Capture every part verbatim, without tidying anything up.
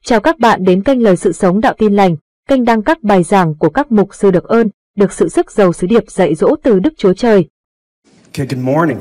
Chào các bạn đến kênh Lời Sự Sống Đạo Tin Lành, kênh đăng các bài giảng của các mục sư được ơn, được sự sức giàu sứ điệp dạy dỗ từ Đức Chúa Trời. Okay, good morning.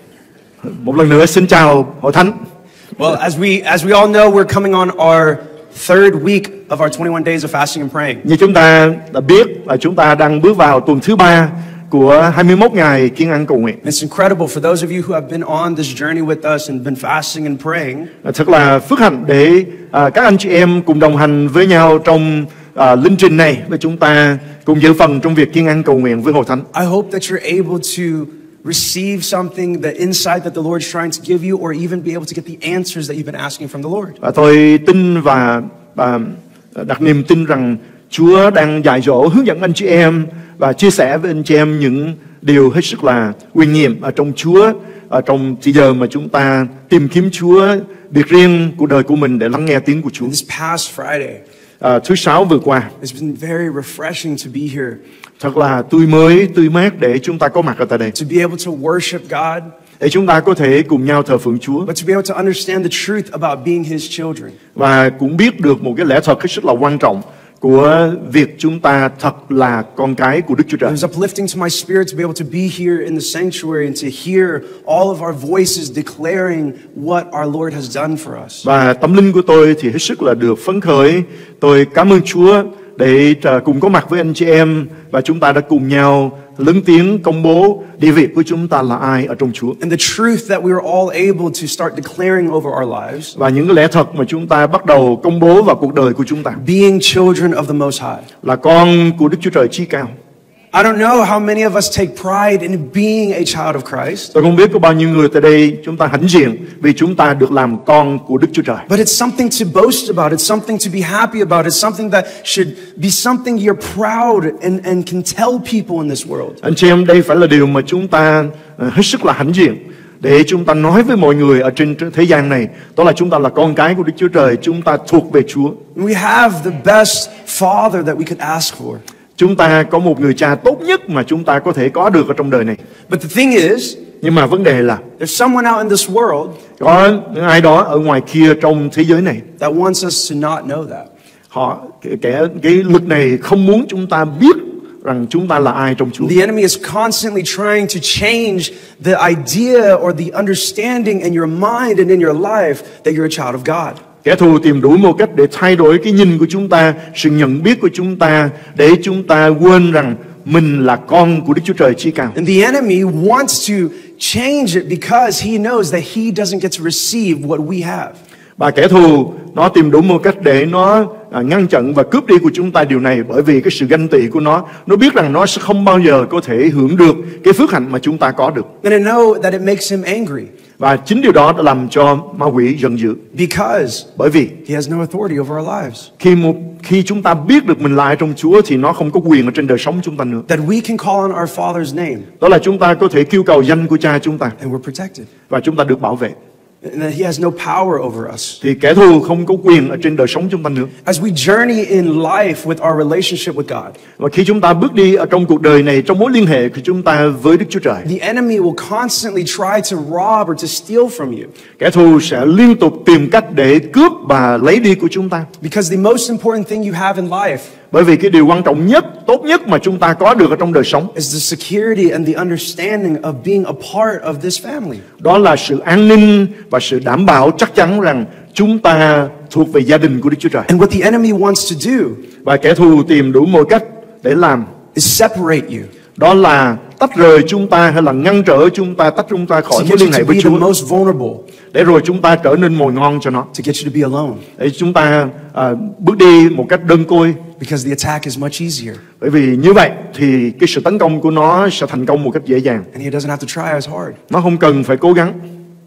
Một lần nữa xin chào hội thánh. Well, as we as we all know, we're coming on our third week of our twenty-one days of fasting and praying. Như chúng ta đã biết là chúng ta đang bước vào tuần thứ ba của hai mươi mốt ngày kiêng ăn cầu nguyện. It's incredible for those of you who have been on this journey with us and been fasting and praying. Thật là phước hạnh để à, các anh chị em cùng đồng hành với nhau trong à, linh trình này, với chúng ta cùng dự phần trong việc kiêng ăn cầu nguyện với hội thánh. I hope that you're able to receive something, the insight that the Lord is trying to give you, or even be able to get the answers that you've been asking from the Lord. Và tôi tin và, và đặt niềm tin rằng Chúa đang dạy dỗ, hướng dẫn anh chị em và chia sẻ với anh chị em những điều hết sức là quyền nhiệm ở trong Chúa, ở trong thời giờ mà chúng ta tìm kiếm Chúa biệt riêng của đời của mình để lắng nghe tiếng của Chúa. This past Friday, À, thứ sáu vừa qua, it's been very refreshing to be here, thật là tươi mới, tươi mát để chúng ta có mặt ở tại đây, to be able to worship God, để chúng ta có thể cùng nhau thờ phượng Chúa but to be able to understand the truth about being His children. và cũng biết được một cái lẽ thật hết sức là quan trọng của việc chúng ta thật là con cái của Đức Chúa Trời. It was uplifting to my spirit to be able to be here in the sanctuary and to hear all of our voices declaring what our Lord has done for us. Và tâm linh của tôi thì hết sức là được phấn khởi. Tôi cảm ơn Chúa để cùng có mặt với anh chị em và chúng ta đã cùng nhau lớn tiếng công bố địa vị của chúng ta là ai ở trong Chúa. And the truth that we are all able to start declaring over our lives. Và những cái lẽ thật mà chúng ta bắt đầu công bố vào cuộc đời của chúng ta. Being children of the Most High. Là con của Đức Chúa Trời chí cao. I don't know how many of us take pride in being a child of Christ. Tôi không biết có bao nhiêu người tại đây chúng ta hãnh diện vì chúng ta được làm con của Đức Chúa Trời. But it's something to boast about. It's something to be happy about. It's something that should be something you're proud and, and can tell people in this world. Anh chị em, đây phải là điều mà chúng ta uh, hết sức là hãnh diện để chúng ta nói với mọi người ở trên thế gian này, đó là chúng ta là con cái của Đức Chúa Trời, chúng ta thuộc về Chúa. We have the best father that we could ask for. Chúng ta có một người cha tốt nhất mà chúng ta có thể có được ở trong đời này. But the thing is, nhưng mà vấn đề là there's someone out in this world có ai đó ở ngoài kia trong thế giới này that wants us to not know that. Họ kẻ cái lực này không muốn chúng ta biết rằng chúng ta là ai trong Chúa. The enemy is constantly trying to change the idea or the understanding in your mind and in your life that you're a child of God. Kẻ thù tìm đủ một cách để thay đổi cái nhìn của chúng ta, sự nhận biết của chúng ta, để chúng ta quên rằng mình là con của Đức Chúa Trời chí cao. And the enemy wants to change it because he knows that he doesn't get to receive what we have. Và kẻ thù nó tìm đủ một cách để nó à, ngăn chặn và cướp đi của chúng ta điều này, bởi vì cái sự ganh tị của nó, nó biết rằng nó sẽ không bao giờ có thể hưởng được cái phước hạnh mà chúng ta có được. And I know that it makes him angry. Và chính điều đó đã làm cho ma quỷ giận dữ. Because bởi vì he has no authority over our lives. Khi một khi chúng ta biết được mình là ai trong Chúa thì nó không có quyền ở trên đời sống chúng ta nữa. That we can call on our Father's name. Đó là chúng ta có thể kêu cầu danh của Cha chúng ta. And we're protected. Và chúng ta được bảo vệ. And that he has no power over us. Thì kẻ thù không có quyền ở trên đời sống chúng ta nữa. As we journey in life with our relationship with God. Và khi chúng ta bước đi ở trong cuộc đời này trong mối liên hệ của chúng ta với Đức Chúa Trời. The enemy will constantly try to rob or to steal from you. Kẻ thù sẽ liên tục tìm cách để cướp và lấy đi của chúng ta. Because the most important thing you have in life. Bởi vì cái điều quan trọng nhất, tốt nhất mà chúng ta có được ở trong đời sống is the security and the understanding of being a part of this family. Đó là sự an ninh và sự đảm bảo chắc chắn rằng chúng ta thuộc về gia đình của Đức Chúa Trời. And what the enemy wants to do, và kẻ thù tìm đủ mọi cách để làm, is separate you. Đó là tách rời chúng ta hay là ngăn trở chúng ta, tách chúng ta khỏi mối liên hệ với Chúa. Most vulnerable. Để rồi chúng ta trở nên mồi ngon cho nó. To get you to be alone. Để chúng ta uh, bước đi một cách đơn côi. Because the attack is much easier. Bởi vì như vậy thì cái sự tấn công của nó sẽ thành công một cách dễ dàng. And he doesn't have to try as hard. Nó không cần phải cố gắng.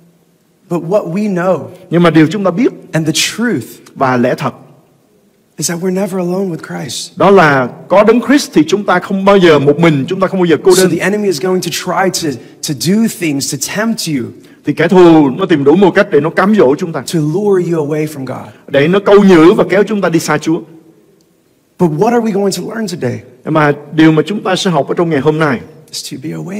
But what we know, nhưng mà điều chúng ta biết and the truth, và lẽ thật, is that we're never alone with Christ. Đó là có Đấng Christ thì chúng ta không bao giờ một mình, chúng ta không bao giờ cô đơn. So the enemy is going to try to to do things to tempt you. Thì kẻ thù nó tìm đủ một cách để nó cám dỗ chúng ta. To lure you away from God. Để nó câu nhử và kéo chúng ta đi xa Chúa. But what are we going to learn today? Mà điều mà chúng ta sẽ học ở trong ngày hôm nay is to be awake.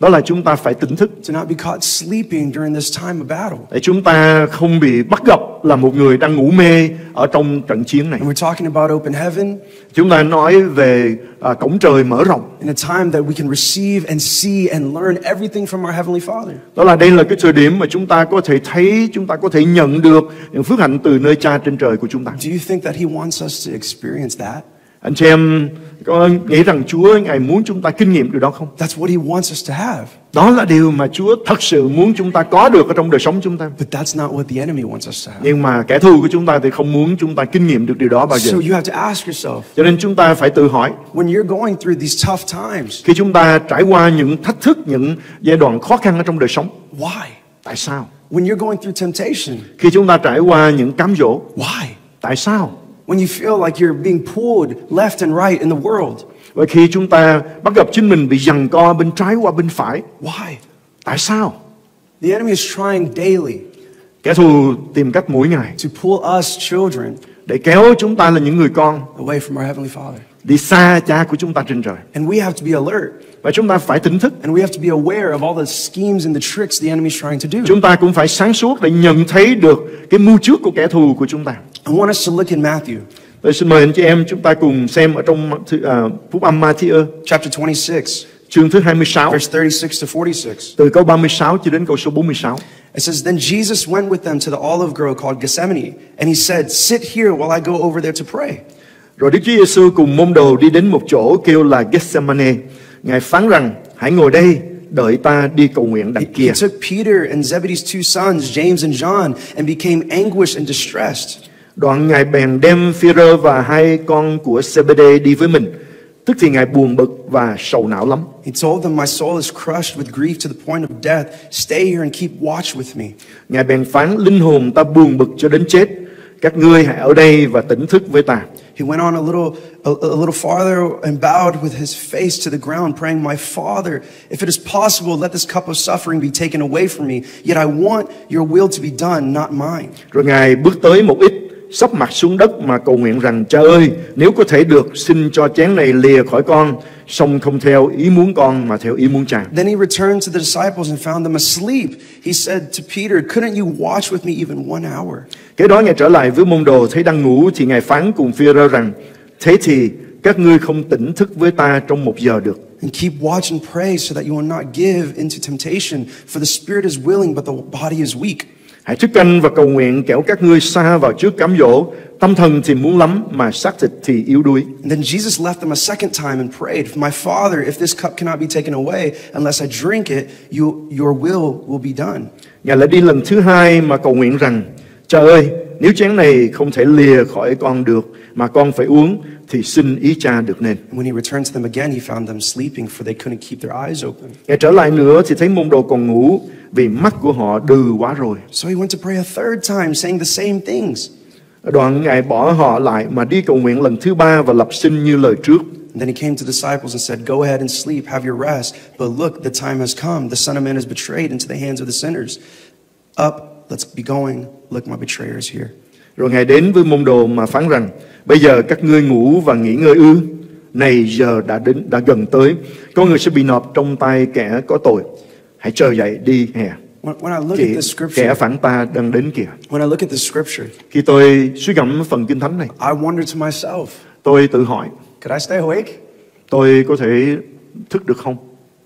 Đó là chúng ta phải tỉnh thức to not be caught sleeping during this time of battle. để chúng ta không bị bắt gặp là một người đang ngủ mê ở trong trận chiến này. And we're talking about open heaven Chúng ta nói về à, cổng trời mở rộng. in a time that we can receive and see and learn everything from our Heavenly Father. Đó là đây là cái thời điểm mà chúng ta có thể thấy, chúng ta có thể nhận được những phước hạnh từ nơi Cha trên trời của chúng ta. Do you think that He wants us to experience that? Anh chị em có nghĩ rằng Chúa Ngài muốn chúng ta kinh nghiệm điều đó không? That's what He wants us to have. Đó là điều mà Chúa thật sự muốn chúng ta có được ở trong đời sống chúng ta. But that's not what the enemy wants us to have. Nhưng mà kẻ thù của chúng ta thì không muốn chúng ta kinh nghiệm được điều đó bao giờ. So you have to ask yourself, Cho nên chúng ta phải tự hỏi, when you're going through these tough times, khi chúng ta trải qua những thách thức, những giai đoạn khó khăn ở trong đời sống, why? tại sao? When you're going through temptation, Khi chúng ta trải qua những cám dỗ, why? tại sao? When you feel like you're being pulled left and right in the world, Và khi chúng ta bắt gặp chính mình bị giằng co bên trái qua bên phải, why? tại sao? The enemy is trying daily Kẻ thù tìm cách mỗi ngày to pull us children để kéo chúng ta là những người con away from our Heavenly Father. đi xa Cha của chúng ta trên trời. And we have to be alert. Và chúng ta phải tỉnh thức. And we have to be aware of all the schemes and the tricks the enemy is trying to do. Chúng ta cũng phải sáng suốt để nhận thấy được cái mưu trước của kẻ thù của chúng ta. I want us to look in Matthew Tôi xin mời anh chị em chúng ta cùng xem ở trong uh, Phúc âm Ma-thi-ơ chapter twenty-six, chương thứ hai mươi sáu, verse thirty-six to forty-six. từ câu ba mươi sáu cho đến câu số bốn mươi sáu. It says, Then Jesus went with them to the olive grove called Gethsemane, and he said, Sit here while I go over there to pray. Rồi Đức Chúa Giêsu cùng môn đồ đi đến một chỗ kêu là Gethsemane. Ngài phán rằng: hãy ngồi đây, đợi ta đi cầu nguyện đằng He kia. took Peter and Zebedee's two sons, James and John, and became anguished and distressed. Đoạn Ngài bèn đem Phi-rơ và hai con của Zebede đi với mình. Tức thì Ngài buồn bực và sầu não lắm. He told them, My soul is crushed with grief to the point of death. Stay here and keep watch with me. Ngài bèn phán: linh hồn ta buồn bực cho đến chết. Các ngươi hãy ở đây và tỉnh thức với ta. He went on a little, a, a little farther and bowed with his face to the ground, praying, My Father, if it is possible, let this cup of suffering be taken away from me. Yet I want your will to be done, not mine. Rồi Ngài bước tới một ít, sấp mặt xuống đất mà cầu nguyện rằng: Cha ơi, nếu có thể được, xin cho chén này lìa khỏi con, song không theo ý muốn con mà theo ý muốn Cha. Then he returned to the disciples and found them asleep. He said to Peter, Couldn't you watch with me even one hour? Kế đó Ngài trở lại với môn đồ, thấy đang ngủ thì Ngài phán cùng Phi-rơ rằng: thế thì các ngươi không tỉnh thức với ta trong một giờ được. And keep watch and pray so that you will not give into temptation, for the spirit is willing but the body is weak. Hãy thức canh và cầu nguyện, kẻo các ngươi sa vào trước cám dỗ. Tâm thần thì muốn lắm mà xác thịt thì yếu đuối. And then Jesus left them a second time and prayed, My Father, if this cup cannot be taken away unless I drink it, you, your will will be done. Ngài lại đi lần thứ hai mà cầu nguyện rằng: Cha ơi, nếu chén này không thể lìa khỏi con được mà con phải uống, thì xin ý Cha được nên. And when he returned to them again, he found them sleeping, for they couldn't keep their eyes open. Ngài trở lại nữa thì thấy môn đồ còn ngủ, vì mắt của họ đừ quá rồi. So he went to pray a third time, saying the same things. Đoạn Ngài bỏ họ lại mà đi cầu nguyện lần thứ ba và lập xin như lời trước. And then he came to the disciples and said, Go ahead and sleep, have your rest. But look, the time has come. The Son of Man is betrayed into the hands of the sinners. Up, let's be going. Look, my betrayer is here. Rồi Ngài đến với môn đồ mà phán rằng: bây giờ các ngươi ngủ và nghỉ ngơi ư? Này giờ đã đến đã gần tới, con người sẽ bị nộp trong tay kẻ có tội. Hãy trở dậy đi hè. When, when I look Kẻ, at this scripture, kẻ phản ta đang đến kìa. when I look at this scripture, Khi tôi suy gẫm phần kinh thánh này, I wonder to myself, tôi tự hỏi, could I stay awake? tôi có thể thức được không?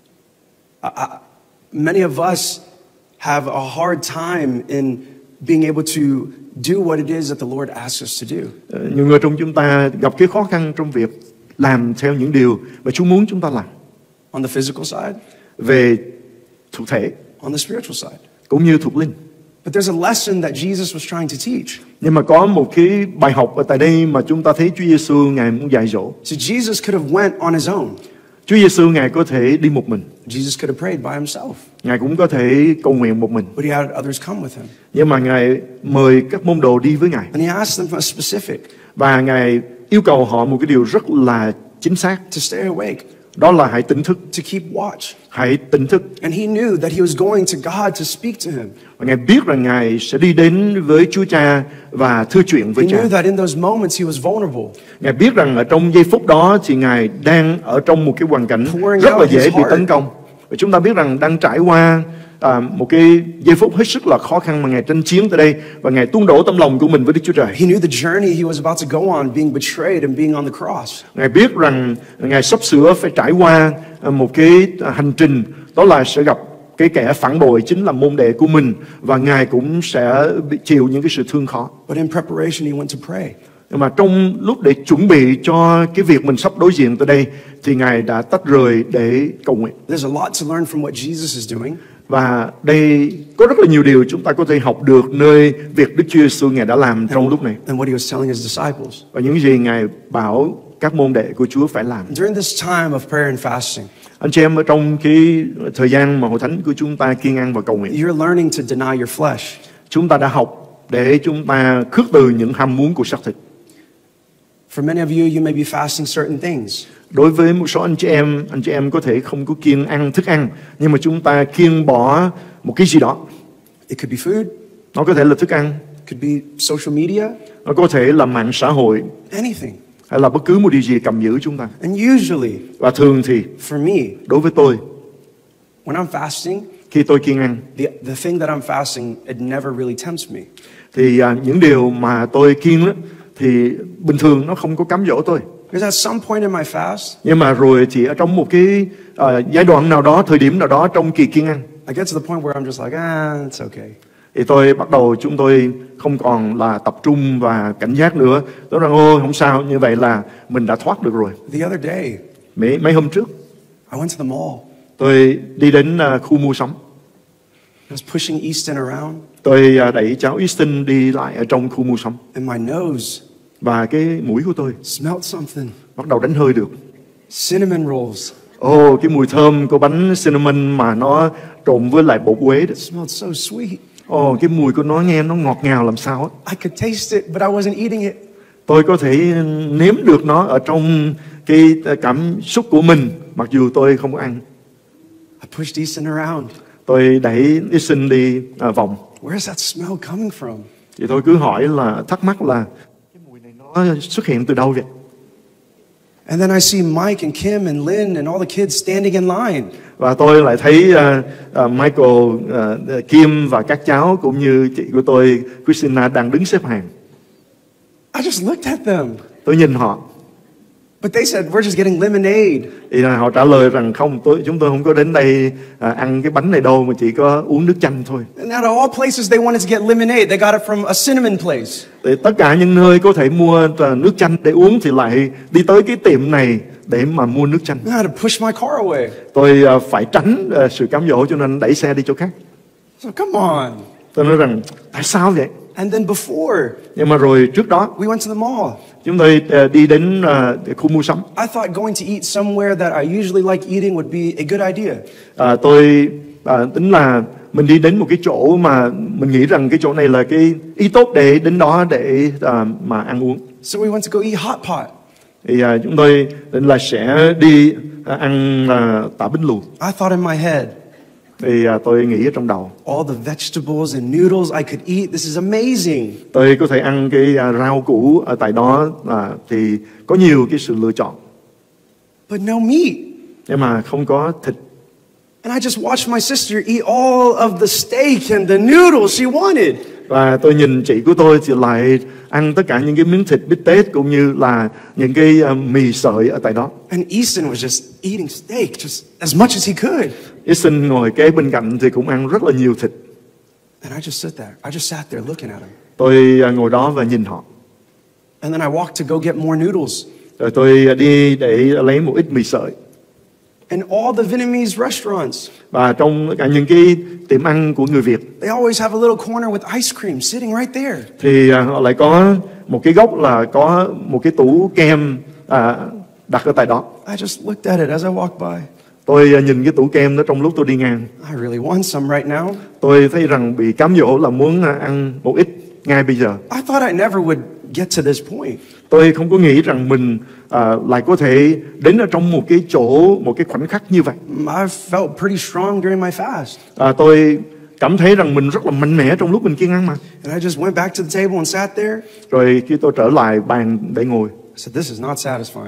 I, I, many of us have a hard time in being able to do what it is that the Lord asks us to do. Ờ, Nhiều người trong chúng ta gặp cái khó khăn trong việc làm theo những điều mà Chúa muốn chúng ta làm. On the physical side, Về thuộc thể on the spiritual side. cũng như thuộc linh. But there's a lesson that Jesus was trying to teach. Nhưng mà có một cái bài học ở tại đây mà chúng ta thấy Chúa Giêsu Ngài muốn dạy dỗ. So Jesus could have went on his own. Chúa Giêsu Ngài có thể đi một mình. Jesus could have prayed by himself. Ngài cũng có thể cầu nguyện một mình. But he had others come with him. Nhưng mà Ngài mời các môn đồ đi với Ngài. And he asked them for a specific, Và Ngài yêu cầu họ một cái điều rất là chính xác. to stay awake, Đó là hãy tỉnh thức. to keep watch. Hãy tỉnh thức. And he knew that he was going to God to speak to him. Và Ngài biết rằng Ngài sẽ đi đến với Chúa Cha và thưa chuyện với He Cha. knew that in those moments he was vulnerable. Ngài biết rằng ở trong giây phút đó thì Ngài đang ở trong một cái hoàn cảnh Pouring rất là out his dễ bị heart. tấn công. Và chúng ta biết rằng đang trải qua à, một cái giây phút hết sức là khó khăn mà Ngài tranh chiến tại đây, và Ngài tuôn đổ tấm lòng của mình với Đức Chúa Trời. He knew the journey he was about to go on, being betrayed and being on the cross. Ngài biết rằng Ngài sắp sửa phải trải qua một cái hành trình, đó là sẽ gặp cái kẻ phản bội chính là môn đệ của mình, và Ngài cũng sẽ bị chịu những cái sự thương khó. But in preparation he went to pray. Nhưng mà trong lúc để chuẩn bị cho cái việc mình sắp đối diện tới đây, thì Ngài đã tách rời để cầu nguyện. There's a lot to learn from what Jesus is doing. Và đây có rất là nhiều điều chúng ta có thể học được nơi việc Đức Chúa Giêsu Ngài đã làm trong lúc này, And what he was telling his disciples. và những gì Ngài bảo các môn đệ của Chúa phải làm. During this time of prayer and fasting, Anh chị em, ở trong cái thời gian mà hội thánh của chúng ta kiêng ăn và cầu nguyện, you're learning to deny your flesh. chúng ta đã học để chúng ta khước từ những ham muốn của xác thịt. For many of you, you may be fasting certain things. Đối với một số anh chị em, anh chị em có thể không có kiêng ăn thức ăn, nhưng mà chúng ta kiêng bỏ một cái gì đó. It could be food, Nó có thể là thức ăn, it could be social media, nó có thể là mạng xã hội, anything. hay là bất cứ một điều gì cầm giữ chúng ta. And usually, Và thường thì for me, đối với tôi, when I'm fasting, khi tôi kiêng ăn, the, the thing that I'm fasting, it never really tempts me. thì à, những điều mà tôi kiêng đó, thì bình thường nó không có cám dỗ tôi. Because at some point in my fast, Nhưng mà rồi thì ở trong một cái à, giai đoạn nào đó, thời điểm nào đó trong kỳ kiêng ăn, I get to the point where I'm just like, ah, it's okay. thì tôi bắt đầu, chúng tôi không còn là tập trung và cảnh giác nữa. Tôi rằng ô không sao, như vậy là mình đã thoát được rồi. The other day, Mấy, mấy hôm trước I went to the mall. tôi đi đến à, khu mua sắm. I was pushing Easton around, Tôi à, đẩy cháu Easton đi lại ở trong khu mua sắm, and my nose và cái mũi của tôi smelled something. bắt đầu đánh hơi được. Cinnamon rolls. Ồ, oh, cái mùi thơm của bánh cinnamon mà nó trộn với lại bột quế đó. It smelled so sweet. Ồ, oh, cái mùi của nó nghe nó ngọt ngào làm sao á. I could taste it, but I wasn't eating it. Tôi có thể nếm được nó ở trong cái cảm xúc của mình, mặc dù tôi không có ăn. I pushed Easton around. Tôi đẩy Easton đi à, vòng. Where's that smell coming from? Thì tôi cứ hỏi là thắc mắc là cái mùi này nó xuất hiện từ đâu vậy? And then I see Mike and Kim and Lynn and all the kids standing in line. Và tôi lại thấy uh, uh, Michael, uh, Kim và các cháu cũng như chị của tôi, Christina, đang đứng xếp hàng. I just looked at them. Tôi nhìn họ. But they said, we're just getting lemonade. Thì là họ trả lời rằng không, tôi chúng tôi không có đến đây à, ăn cái bánh này đâu, mà chỉ có uống nước chanh thôi. And out of all places they wanted to get lemonade, they got it from a cinnamon place. Thì tất cả những nơi có thể mua nước chanh để uống thì lại đi tới cái tiệm này để mà mua nước chanh. I had to push my car away. Tôi à, phải tránh à, sự cám dỗ, cho nên đẩy xe đi chỗ khác. So come on. Tôi nói rằng tại sao vậy? And then before, Nhưng mà rồi trước đó we went to the mall. chúng tôi à, đi đến à, khu mua sắm. I thought going to eat somewhere that I usually like eating would be a good idea. À, tôi à, tính là mình đi đến một cái chỗ mà mình nghĩ rằng cái chỗ này là cái ý tốt để đến đó để à, mà ăn uống. So we went to go eat hot pot. Thì à, chúng tôi định là sẽ đi à, ăn à, tả bánh lùi. I thought in my head, Thì à, tôi nghĩ ở trong đầu, all the vegetables and noodles I could eat, this is amazing. tôi có thể ăn cái à, rau củ ở tại đó, à, thì có nhiều cái sự lựa chọn. But no meat. Nhưng mà không có thịt. And I just watched my sister eat all of the steak and the noodles she wanted. Và tôi nhìn chị của tôi thì lại ăn tất cả những cái miếng thịt bít tết cũng như là những cái uh, mì sợi ở tại đó. And Easton was just eating steak just as much as he could. Easton ngồi kế bên cạnh thì cũng ăn rất là nhiều thịt. And I just sit there. I just sat there looking at him. Tôi uh, ngồi đó và nhìn họ. And then I walked to go get more noodles. Rồi tôi uh, đi để lấy một ít mì sợi. And all the Vietnamese restaurants, Và trong cả những cái tiệm ăn của người Việt, they always have a little corner with ice cream sitting right there. thì à, họ lại có một cái góc là có một cái tủ kem à, đặt ở tại đó. I just looked at it as I walked by. Tôi à, nhìn cái tủ kem đó trong lúc tôi đi ngang. I really want some right now. Tôi thấy rằng bị cám dỗ là muốn à, ăn một ít ngay bây giờ. I thought I never would get to this point. Tôi không có nghĩ rằng mình à, lại có thể đến ở trong một cái chỗ, một cái khoảnh khắc như vậy. I felt pretty strong during my fast. À, tôi cảm thấy rằng mình rất là mạnh mẽ trong lúc mình kiêng ăn mà. And I just went back to the table and sat there. Rồi khi tôi trở lại bàn để ngồi, I said, this is not satisfying.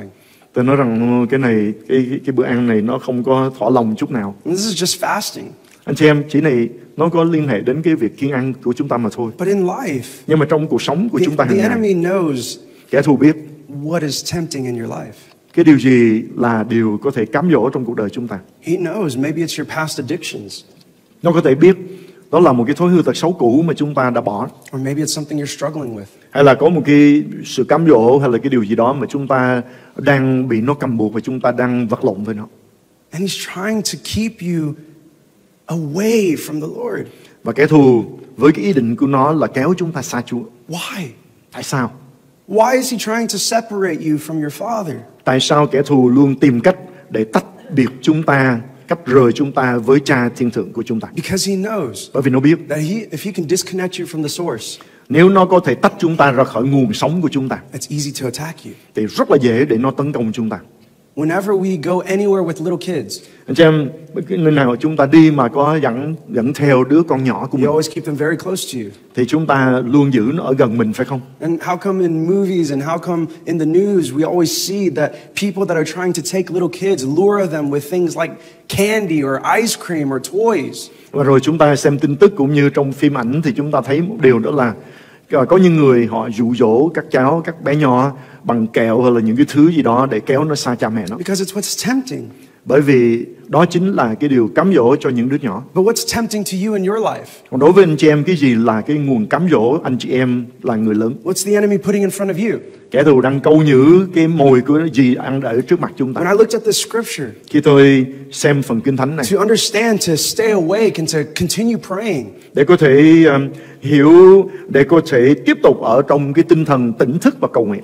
Tôi nói rằng cái này cái, cái cái bữa ăn này nó không có thỏa lòng chút nào. And this is just fasting. Anh chị em, chỉ này nó có liên hệ đến cái việc kiêng ăn của chúng ta mà thôi. But in life, Nhưng mà trong cuộc sống của the, chúng ta the hàng ngày, enemy knows kẻ thù biết what is tempting in your life. cái điều gì là điều có thể cám dỗ trong cuộc đời chúng ta. He knows maybe it's your past addictions, Nó có thể biết đó là một cái thói hư tật xấu cũ mà chúng ta đã bỏ, or maybe it's something you're struggling with. hay là có một cái sự cám dỗ, hay là cái điều gì đó mà chúng ta đang bị nó cầm buộc và chúng ta đang vật lộn với nó. And he's trying to keep you away from the Lord. Và kẻ thù với cái ý định của nó là kéo chúng ta xa Chúa. Why? Tại sao? Why is he trying to separate you from your Father? Tại sao kẻ thù luôn tìm cách để tách biệt chúng ta, cách rời chúng ta với Cha thiên thượng của chúng ta? Because he knows Bởi vì nó biết that he, if he can disconnect you from the source, nếu nó có thể tách chúng ta ra khỏi nguồn sống của chúng ta, it's easy to attack you. thì rất là dễ để nó tấn công chúng ta. Whenever we go anywhere with little kids, Anh chị em, cái nơi nào chúng ta đi mà có dẫn dẫn theo đứa con nhỏ của you mình, always keep them very close to you. thì chúng ta luôn giữ nó ở gần mình, phải không? And how come in movies and how come in the news we always see that people that are trying to take little kids lure them with things like candy or ice cream or toys? Và rồi chúng ta xem tin tức cũng như trong phim ảnh thì chúng ta thấy một điều, đó là có những người họ dụ dỗ các cháu, các bé nhỏ bằng kẹo hay là những cái thứ gì đó để kéo nó xa cha mẹ nó. Because it's what's tempting. Bởi vì đó chính là cái điều cám dỗ cho những đứa nhỏ. But what's tempting to you in your life? Còn đối với anh chị em, cái gì là cái nguồn cám dỗ anh chị em là người lớn? What's the enemy putting in front of you? Kẻ thù đang câu nhử cái mồi của gì ăn ở trước mặt chúng ta. When I looked at this scripture, Khi tôi xem phần Kinh Thánh này, to understand, to stay awake and to continue praying, để có thể um, hiểu, để có thể tiếp tục ở trong cái tinh thần tỉnh thức và cầu nguyện.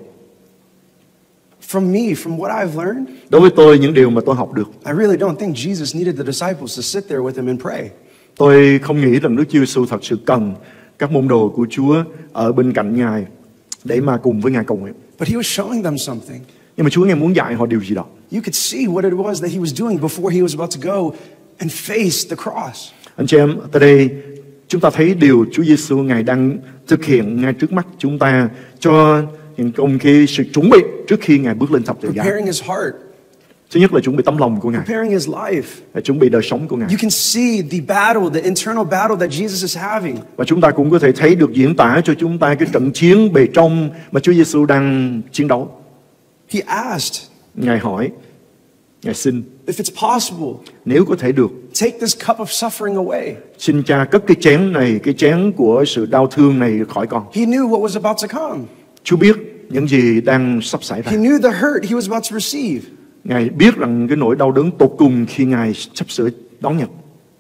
from me, from what I've learned, Đối với tôi, những điều mà tôi học được, I really don't think Jesus needed the disciples to sit there with him and pray. tôi không nghĩ rằng Đức Chúa Giêsu thật sự cần các môn đồ của Chúa ở bên cạnh Ngài để mà cùng với Ngài cầu nguyện. But he was showing them something. Nhưng mà Chúa Ngài muốn dạy họ điều gì đó. You could see what it was that he was doing before he was about to go and face the cross. Anh chị em, tại đây chúng ta thấy điều Chúa Giêsu Ngài đang thực hiện ngay trước mắt chúng ta cho những công cái sự chuẩn bị trước khi Ngài bước lên thập tự giá. Preparing his heart, Thứ nhất là chuẩn bị tấm lòng của Ngài, preparing his life. là chuẩn bị đời sống của Ngài. You can see the battle, the internal battle that Jesus is having. Và chúng ta cũng có thể thấy được diễn tả cho chúng ta cái trận chiến bề trong mà Chúa Giêsu đang chiến đấu. He asked, Ngài hỏi, Ngài xin, if it's possible, nếu có thể được, take this cup of suffering away. xin Cha cất cái chén này, cái chén của sự đau thương này khỏi con. He knew what was about to come. Chúa biết những gì đang sắp xảy ra. He knew the hurt he was about to receive. Ngài biết rằng cái nỗi đau đớn tột cùng khi Ngài sắp sửa đón nhận.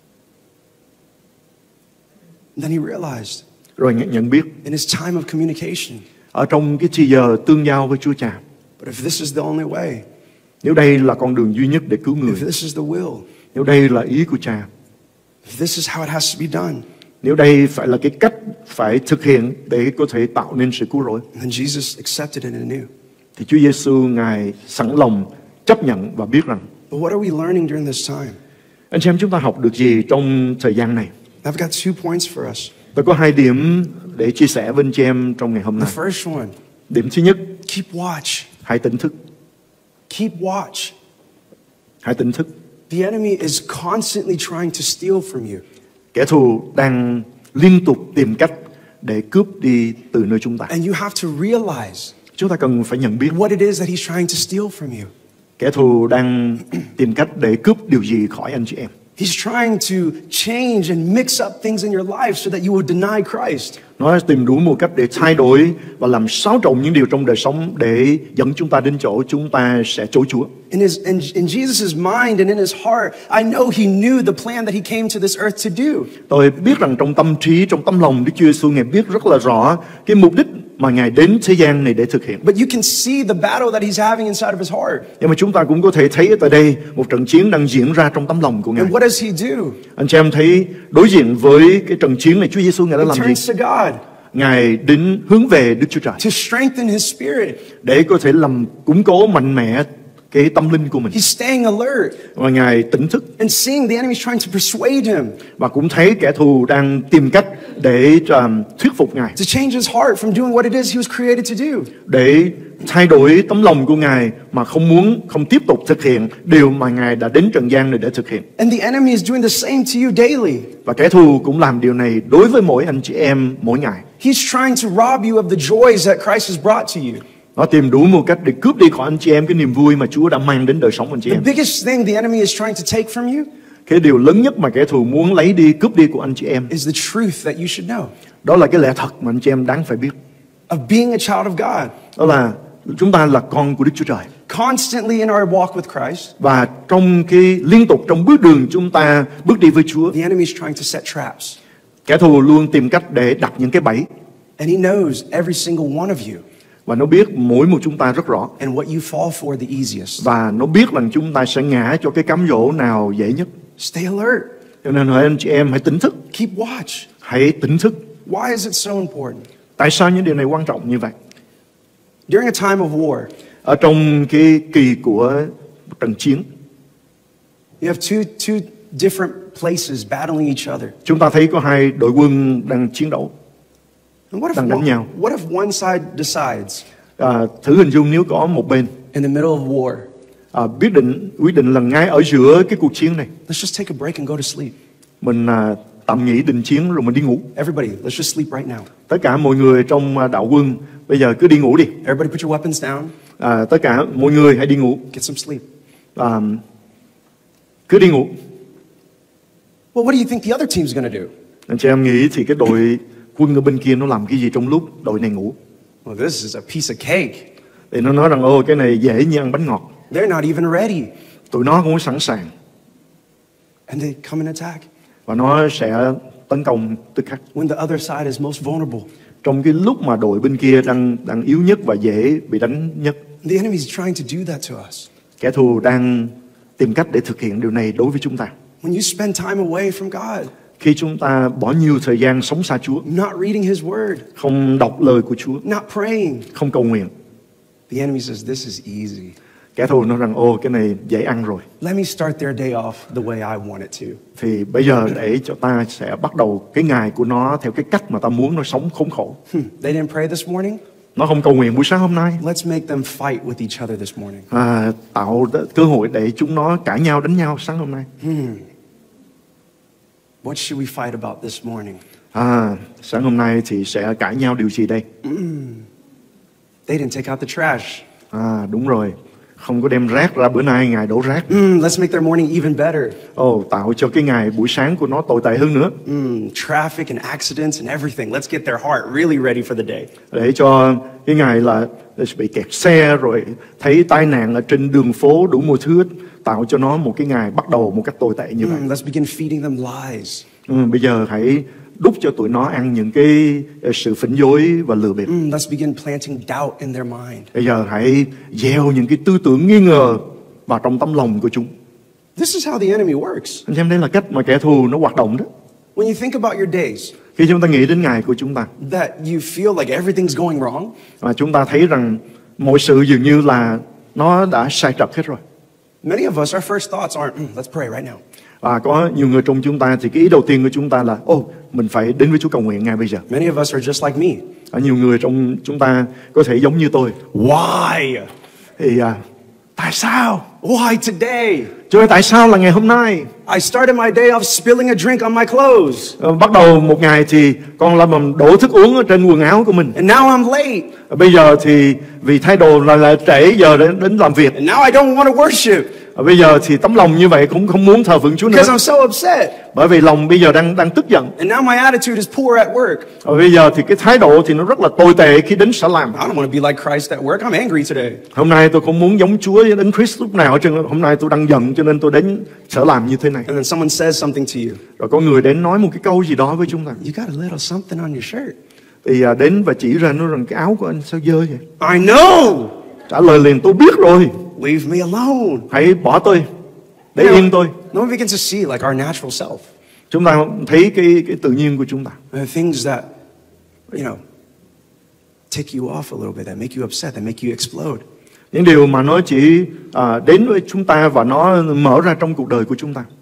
And then he realized, Rồi Ngài nhận biết in his time of communication, ở trong cái thời giờ tương giao với Chúa Cha, but if this is the only way, nếu đây là con đường duy nhất để cứu người, if this is the will, nếu đây là ý của Cha, if this is how it has to be done, nếu đây phải là cái cách phải thực hiện để có thể tạo nên sự cứu rỗi, then Jesus accepted it anew. thì Chúa Giêsu Ngài sẵn lòng chấp nhận và biết rằng. But what are we learning during this time? Anh xem chúng ta học được gì trong thời gian này? I've got two points for us. Tôi có hai điểm để chia sẻ với anh chị em trong ngày hôm The nay. first one, Điểm thứ nhất, keep watch. hãy tỉnh thức. Keep watch. Hãy tỉnh thức. The enemy is constantly trying to steal from you. Kẻ thù đang liên tục tìm cách để cướp đi từ nơi chúng ta. And you have to realize Chúng ta cần phải nhận biết what it is that he's trying to steal from you. kẻ thù đang tìm cách để cướp điều gì khỏi anh chị em. He's trying to change and mix up things in your life so that you will deny Christ. Nó tìm đủ một cách để thay đổi và làm xáo trộn những điều trong đời sống để dẫn chúng ta đến chỗ chúng ta sẽ chối Chúa. In his in, in Jesus' mind and in his heart, I know he knew the plan that he came to this earth to do. Tôi biết rằng trong tâm trí, trong tâm lòng Đức Chúa Giêsu Ngài biết rất là rõ cái mục đích mà Ngài đến thế gian này để thực hiện. But you can see the battle that he's having inside of his heart. Nhưng mà chúng ta cũng có thể thấy tại đây một trận chiến đang diễn ra trong tấm lòng của Ngài. And what does he do? Anh chị em thấy đối diện với cái trận chiến này Chúa Giêsu Ngài đã He làm turns gì? to God Ngài đến hướng về Đức Chúa Trời to strengthen his spirit. để có thể làm củng cố mạnh mẽ cái tâm linh của mình. He's staying alert Và Ngài tỉnh thức and seeing the enemy trying to persuade him và cũng thấy kẻ thù đang tìm cách để um, thuyết phục Ngài, to change his heart from doing what it is he was created to do. để thay đổi tấm lòng của Ngài mà không muốn, không tiếp tục thực hiện điều mà Ngài đã đến trần gian này để thực hiện. And the enemy is doing the same to you daily. Và kẻ thù cũng làm điều này đối với mỗi anh chị em mỗi ngày. He's trying to rob you of the joys that Christ has brought to you. Nó tìm đủ một cách để cướp đi khỏi anh chị em cái niềm vui mà Chúa đã mang đến đời sống anh chị The em. biggest thing the enemy is trying to take from you Cái điều lớn nhất mà kẻ thù muốn lấy đi, cướp đi của anh chị em, is the truth that you should know đó là cái lẽ thật mà anh chị em đáng phải biết. of being a child of God. Đó là chúng ta là con của Đức Chúa Trời. Constantly in our walk with Christ, Và trong cái liên tục trong bước đường chúng ta bước đi với Chúa, the enemy is trying to set traps. kẻ thù luôn tìm cách để đặt những cái bẫy. And he knows every single one of you Và nó biết mỗi một chúng ta rất rõ. and what you fall for the easiest. Và nó biết rằng chúng ta sẽ ngã cho cái cám dỗ nào dễ nhất. Stay alert. Cho nên hỡi anh chị em hãy tỉnh thức. Keep watch. Hãy tỉnh thức. Why is it so important? Tại sao những điều này quan trọng như vậy? During a time of war, Ở trong cái kỳ của trận chiến, you have two, two different places battling each other. chúng ta thấy có hai đội quân đang chiến đấu. And what if, Đang đánh one, nhau. what if one side decides À, thử hình dung nếu có một bên in the middle of war, à, quyết định quyết định là ngay ở giữa cái cuộc chiến này, let's just take a break and go to sleep. mình à, tạm nghỉ đình chiến rồi mình đi ngủ. Everybody, let's just sleep right now. Tất cả mọi người trong à, đạo quân bây giờ cứ đi ngủ đi. Everybody put your weapons down, À, tất cả mọi người hãy đi ngủ. get some sleep. À, cứ đi ngủ. Well, what do you think the other team's going to do? Anh chị em nghĩ thì cái đội quân ở bên kia nó làm cái gì trong lúc đội này ngủ? Well, this is a piece of cake. Thì nó nói rằng ô cái này dễ như ăn bánh ngọt. They're not even ready. Tụi nó cũng sẵn sàng And they come and attack và nó sẽ tấn công tức khắc. when the other side is most vulnerable. Trong cái lúc mà đội bên kia đang đang yếu nhất và dễ bị đánh nhất, The enemy is trying to do that to us. kẻ thù đang tìm cách để thực hiện điều này đối với chúng ta. When you spend time away from God, Khi chúng ta bỏ nhiều thời gian sống xa Chúa, not reading His Word, không đọc lời của Chúa, not praying, không cầu nguyện, the enemy says, this is easy. kẻ thù nói rằng ô cái này dễ ăn rồi. Let me start their day off the way I want it to. Thì bây giờ để cho ta sẽ bắt đầu cái ngày của nó theo cái cách mà ta muốn nó sống khốn khổ. Hmm, they didn't pray this morning? Nó không cầu nguyện buổi sáng hôm nay. Let's make them fight with each other this morning. À, tạo đ- cơ hội để chúng nó cãi nhau đánh nhau sáng hôm nay. What should we fight about this morning? À, sáng hôm nay thì sẽ cãi nhau điều gì đây? They didn't take out the trash. À, đúng rồi, không có đem rác ra, bữa nay ngài đổ rác. Mm, let's make their morning even better. Ồ, tạo cho cái ngày buổi sáng của nó tồi tệ hơn nữa. Mm, traffic and accidents and everything. Let's get their heart really ready for the day. Để cho cái ngày là bị kẹt xe rồi thấy tai nạn ở trên đường phố đủ mọi thứ hết. Tạo cho nó một cái ngày bắt đầu một cách tồi tệ như vậy. Mm, let's begin feeding them lies. Ừ, bây giờ hãy đút cho tụi nó ăn những cái ờ, sự phỉnh dối và lừa bịp. Mm, let's begin planting doubt in their mind. Bây giờ hãy gieo những cái tư tưởng nghi ngờ vào trong tấm lòng của chúng. This is how the enemy works. Anh xem đây là cách mà kẻ thù nó hoạt động đó. When you think about your days, Khi chúng ta nghĩ đến ngày của chúng ta that you feel like everything's going wrong, và chúng ta thấy rằng mọi sự dường như là nó đã sai trật hết rồi. many of us, our first thoughts aren't, mm, let's pray right now. Và có nhiều người trong chúng ta thì cái ý đầu tiên của chúng ta là ô mình phải đến với Chúa cầu nguyện ngay bây giờ. Many of us are just like me. Và nhiều người trong chúng ta có thể giống như tôi. Why? Thì à, tại sao? Why today? Chúa ơi, tại sao là ngày hôm nay? I started my day off spilling a drink on my clothes. Ờ, bắt đầu một ngày thì con làm mầm đổ thức uống ở trên quần áo của mình. And now I'm late. Bây giờ thì vì thay đồ là, là trễ giờ đến, đến làm việc. And now I don't want to worship Bây giờ thì tấm lòng như vậy cũng không muốn thờ phượng Chúa nữa. because I'm so upset. Bởi vì lòng bây giờ đang đang tức giận. And now my attitude is poor at work. Và bây giờ thì cái thái độ thì nó rất là tồi tệ khi đến sở làm. I don't want to be like Christ at work. I'm angry today. Hôm nay tôi không muốn giống Chúa đến Christ lúc nào, cho nên hôm nay tôi đang giận cho nên tôi đến sở làm như thế này. And then someone says something to you. Rồi có người đến nói một cái câu gì đó với chúng ta. You got a little something on your shirt. Thì à, đến và chỉ ra nó rằng cái áo của anh sao dơ vậy? I know. Trả lời liền tôi biết rồi. Leave me alone. Hãy bỏ tôi. Để You know, yên tôi. no one begins to see like our natural self. Chúng ta thấy cái cái tự nhiên của chúng ta. The things that, you know, tick you off a little bit, that make you upset, that make you explode. Những điều mà nó chỉ à, đến với chúng ta và nó mở ra trong cuộc đời của chúng ta.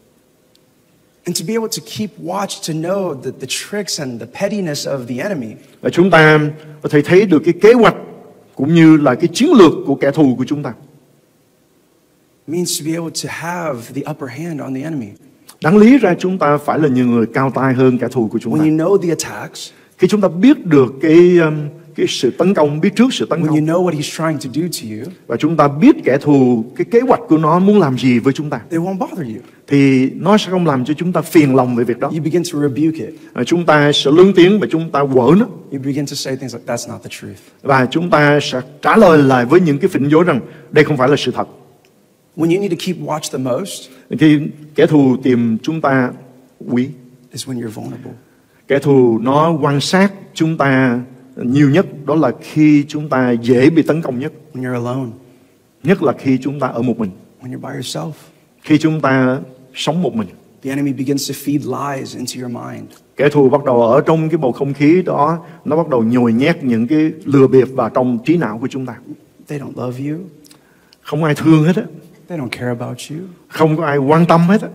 And to be able to keep watch, to know the, the tricks and the pettiness of the enemy. Và chúng ta có thể thấy được cái kế hoạch cũng như là cái chiến lược của kẻ thù của chúng ta. It means to be able to have the upper hand on the enemy. Đáng lý ra chúng ta phải là những người cao tay hơn kẻ thù của chúng When ta. you know the attacks, Khi chúng ta biết được cái um, cái sự tấn công, biết trước sự tấn when you công, know what he's trying to do to you, và chúng ta biết kẻ thù cái kế hoạch của nó muốn làm gì với chúng ta, it won't bother you. thì nó sẽ không làm cho chúng ta phiền lòng về việc đó. You begin to rebuke it. Và chúng ta sẽ lớn tiếng và chúng ta quở nó, You begin to say things like, that's not the truth. và chúng ta sẽ trả lời lại với những cái phỉnh dối rằng đây không phải là sự thật. When you need to keep watch the most Khi kẻ thù tìm chúng ta quý, is when you're vulnerable. kẻ thù nó quan sát chúng ta nhiều nhất, đó là khi chúng ta dễ bị tấn công nhất, When you're alone, nhất là khi chúng ta ở một mình, when you're by yourself. khi chúng ta sống một mình. The enemy begins to feed lies into your mind. Kẻ thù bắt đầu ở trong cái bầu không khí đó, nó bắt đầu nhồi nhét những cái lừa bịp vào trong trí não của chúng ta. They don't love you. Không ai thương hết á, They don't care about you. không có ai quan tâm hết á.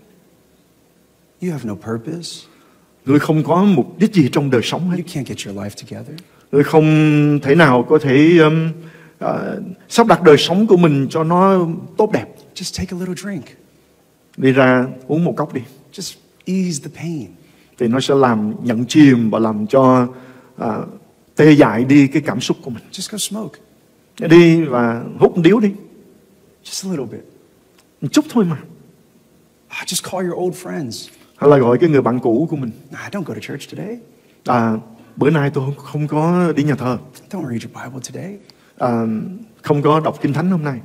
You have no purpose. Ngươi không có mục đích gì trong đời sống hết. You can't get your life together. Ngươi không thể nào có thể um, uh, sắp đặt đời sống của mình cho nó tốt đẹp. Just take a little drink. Đi ra uống một cốc đi, Just ease the pain. thì nó sẽ làm nhận chìm và làm cho uh, tê dại đi cái cảm xúc của mình. Just go smoke. Đi và hút một điếu đi, Just a little bit. một chút thôi mà. Ah, just call your old friends. Hay là gọi cái người bạn cũ của mình. Nah, don't go to church today. À, bữa nay tôi không có đi nhà thờ. Don't read your Bible today. À, không có đọc kinh thánh hôm nay.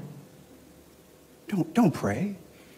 Don't, don't pray.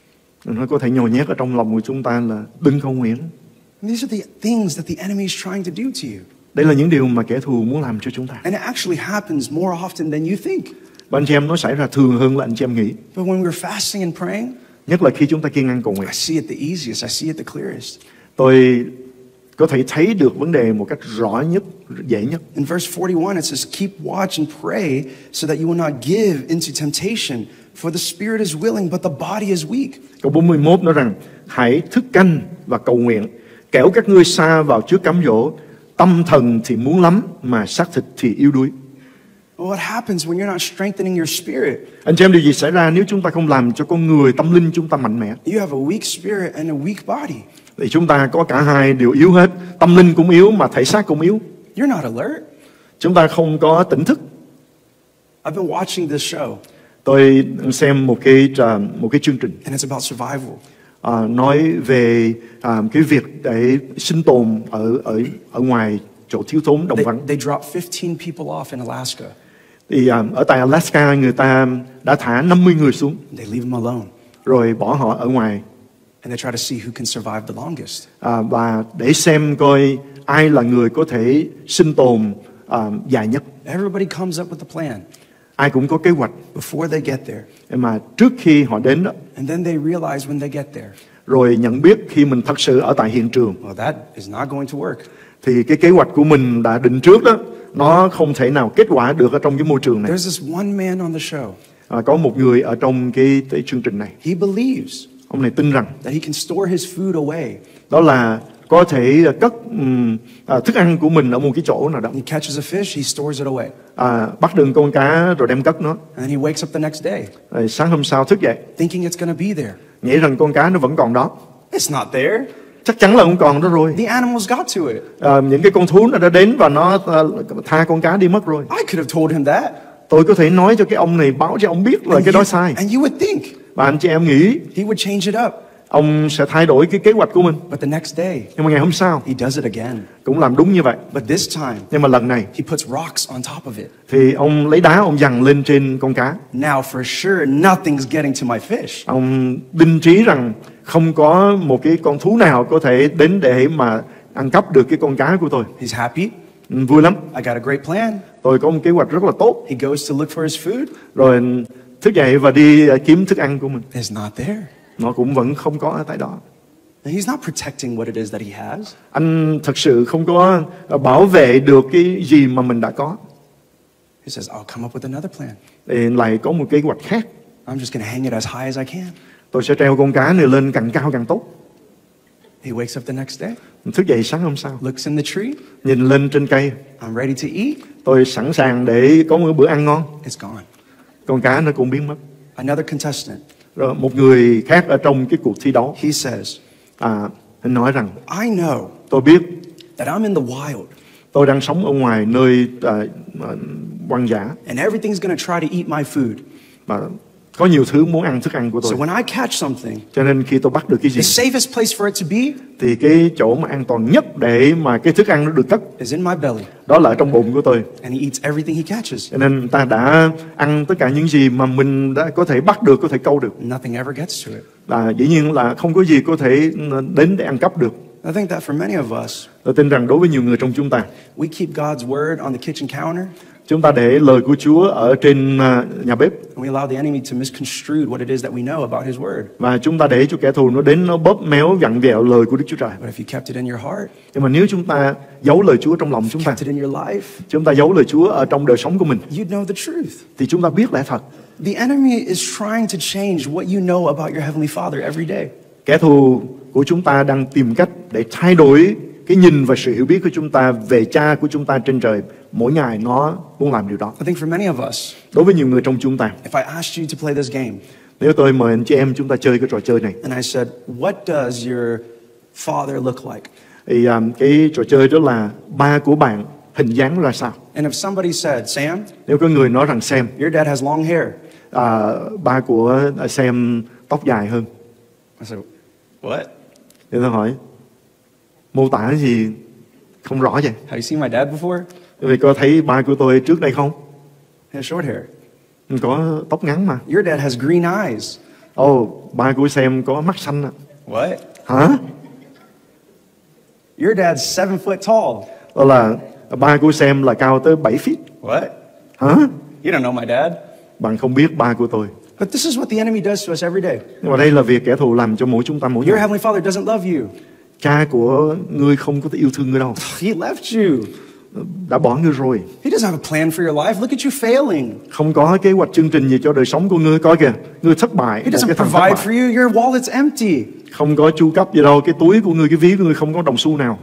Nó có thể nhồi nhét ở trong lòng của chúng ta là đừng cầu nguyện. These are the things that the enemy is trying to do to you. Đây là những điều mà kẻ thù muốn làm cho chúng ta. And it actually happens more often than you think. Và anh chị em, nó xảy ra thường hơn là anh chị em nghĩ. But when we're fasting and praying, Nhất là khi chúng ta kiêng ăn cầu nguyện. I see it the easiest. I see it the clearest. Tôi có thể thấy được vấn đề một cách rõ nhất, dễ nhất. In verse forty-one, it says, keep watch and pray so that you will not give into temptation. For the spirit is willing, but the body is weak. Câu bốn mươi mốt nói rằng, hãy thức canh và cầu nguyện, kẻo các ngươi sa vào trước cám dỗ. Tâm thần thì muốn lắm, mà xác thịt thì yếu đuối. Well, what happens when you're not strengthening your spirit? Anh chị em, điều gì xảy ra nếu chúng ta không làm cho con người, tâm linh chúng ta mạnh mẽ? You have a weak spirit and a weak body. Thì chúng ta có cả hai đều yếu hết. Tâm linh cũng yếu mà thể xác cũng yếu. You're not alert. Chúng ta không có tỉnh thức. I've been watching this show, Tôi xem một cái một cái chương trình and it's about survival. à, nói về à, cái việc để sinh tồn ở ở ở ngoài chỗ thiếu thốn đồng They, vắng. they dropped fifteen people off in Alaska. Thì à, ở tại Alaska người ta đã thả năm mươi người xuống, They leave them alone, rồi bỏ họ ở ngoài and they try to see who can survive the longest. à, và để xem coi ai là người có thể sinh tồn à, dài nhất. Everybody comes up with a plan Ai cũng có kế hoạch, before they get there, mà trước khi họ đến đó, and then they realize when they get there, rồi nhận biết khi mình thật sự ở tại hiện trường, well, that is not going to work. thì cái kế hoạch của mình đã định trước đó, nó không thể nào kết quả được ở trong cái môi trường này. There's this one man on the show. À, có một người ở trong cái, cái chương trình này, He believes ông này tin rằng that he can store his food away. đó là có thể cất um, à, thức ăn của mình ở một cái chỗ nào đó. He catches a fish, he stores it away. À, bắt được con cá rồi đem cất nó. And then he wakes up the next day Rồi sáng hôm sau thức dậy, thinking it's going to be there. nghĩ rằng con cá nó vẫn còn đó. It's not there. Chắc chắn là không còn đó rồi. The animals got to it. À, những cái con thú nó đã đến và nó à, tha con cá đi mất rồi. I could have told him that. Tôi có thể nói cho cái ông này, báo cho ông biết là And cái đó you, sai. and you would think Và anh chị em nghĩ he would change it up. ông sẽ thay đổi cái kế hoạch của mình. But the next day, Nhưng mà ngày hôm sau he does it again. cũng làm đúng như vậy. But this time, Nhưng mà lần này he puts rocks on top of it. thì ông lấy đá ông dằn lên trên con cá. Now, for sure, nothing's getting to my fish. Ông đinh trí rằng không có một cái con thú nào có thể đến để mà ăn cắp được cái con cá của tôi. He's happy. Ừ, vui lắm. I got a great plan. Tôi có một kế hoạch rất là tốt. He goes to look for his food. Rồi thức dậy và đi kiếm thức ăn của mình. It's not there. Nó cũng vẫn không có ở tại đó. And he's not protecting what it is that he has. Anh thật sự không có bảo vệ được cái gì mà mình đã có. He says, I'll come up with another plan. Thì lại có một kế hoạch khác. I'm just going to hang it as high as I can. Tôi sẽ treo con cá này lên càng cao càng tốt. He wakes up the next day, Thức dậy sáng hôm sau, looks in the tree. nhìn lên trên cây, I'm ready to eat. tôi sẵn sàng để có một bữa ăn ngon. It's gone. Con cá nó cũng biến mất. Another contestant, Rồi một người khác ở trong cái cuộc thi đấu, he says, à, anh nói rằng I know tôi biết that I'm in the wild tôi đang sống ở ngoài nơi à, à, hoang dã and everything's going to try to eat my food. và có nhiều thứ muốn ăn thức ăn của So tôi. when I catch something, Cho nên khi tôi bắt được cái gì the safest place for it to be thì cái chỗ mà an toàn nhất để mà cái thức ăn nó được cất is in my belly. đó là ở trong bụng của tôi. And he eats everything he catches. Cho nên ta đã ăn tất cả những gì mà mình đã có thể bắt được, có thể câu được. Nothing ever gets to it. Là dĩ nhiên là không có gì có thể đến để ăn cắp được. I think that for many of us, Tôi tin rằng đối với nhiều người trong chúng ta, we keep God's word on the kitchen counter chúng ta để lời của Chúa ở trên à, nhà bếp and we allow the enemy to misconstrue what it is that we know about his word. và chúng ta để cho kẻ thù nó đến nó bóp méo vặn vẹo lời của Đức Chúa Trời. But if you kept it in your heart, Nhưng mà nếu chúng ta giấu lời Chúa trong lòng chúng ta, kept it in your life, chúng ta giấu lời Chúa ở trong đời sống của mình, you'd know the truth. thì chúng ta biết lẽ thật. The enemy is trying to change what you know about your Heavenly Father every day. Kẻ thù của chúng ta đang tìm cách để thay đổi cái nhìn và sự hiểu biết của chúng ta về Cha của chúng ta trên trời. Mỗi ngày nó muốn làm điều đó. I think for many of us, Đối với nhiều người trong chúng ta, if I asked you to play this game nếu tôi mời anh chị em chúng ta chơi cái trò chơi này, and I said, what does your father look like? thì um, cái trò chơi đó là ba của bạn hình dáng ra sao? And if somebody said, Sam, Nếu có người nói rằng Sam, your dad has long hair. à, ba của Sam tóc dài hơn, I said, what? thì tôi hỏi mô tả cái gì không rõ vậy? Have you seen my dad before? Vì có thấy ba của tôi trước đây không? He has short hair. Có tóc ngắn mà. Your dad has green eyes. Ồ, oh, ba của Sam có mắt xanh ạ. What? Hả? Your dad's seven foot tall. Đó là ba của Sam là cao tới bảy feet. What? Hả? You don't know my dad. Bạn không biết ba của tôi. But this is what the enemy does to us every day. Nhưng mà đây là việc kẻ thù làm cho mỗi chúng ta mỗi Your ngày. Heavenly Father doesn't love you. Cha của ngươi không có yêu thương ngươi đâu. He left you. Đã bỏ ngươi rồi. He doesn't have a plan for your life. Look at you failing. Không có kế hoạch chương trình gì cho đời sống của ngươi. Coi kìa, ngươi thất bại. He Một doesn't cái thằng thất provide bại. for you. Your wallet's empty. Không có chu cấp gì đâu. Cái túi của ngươi, cái ví của ngươi không có đồng xu nào.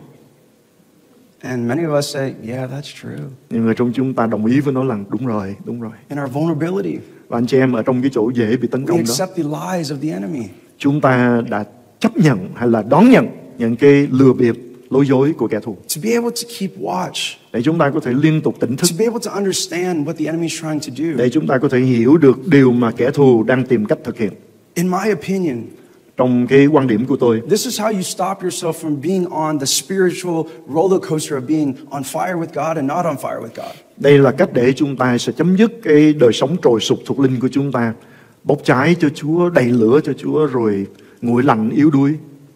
And many of us say, yeah, that's true. Nhưng người trong chúng ta đồng ý với nó là đúng rồi, đúng rồi. In our vulnerability, Và anh chị em ở trong cái chỗ dễ bị tấn we công đó, accept the lies of the enemy. chúng ta đã chấp nhận hay là đón nhận những cái lừa bịp, lối dối của kẻ thù. To be able to keep watch, Để chúng ta có thể liên tục tỉnh thức. to be able to understand what the enemy is trying to do. Để chúng ta có thể hiểu được điều mà kẻ thù đang tìm cách thực hiện. In my opinion, Trong cái quan điểm của tôi, this is how you stop yourself from being on the spiritual roller coaster of being on fire with God and not on fire with God. đây là cách để chúng ta sẽ chấm dứt cái đời sống trồi sụp thuộc linh của chúng ta. Bốc cháy cho Chúa, đầy lửa cho Chúa rồi nguội lạnh yếu đuối.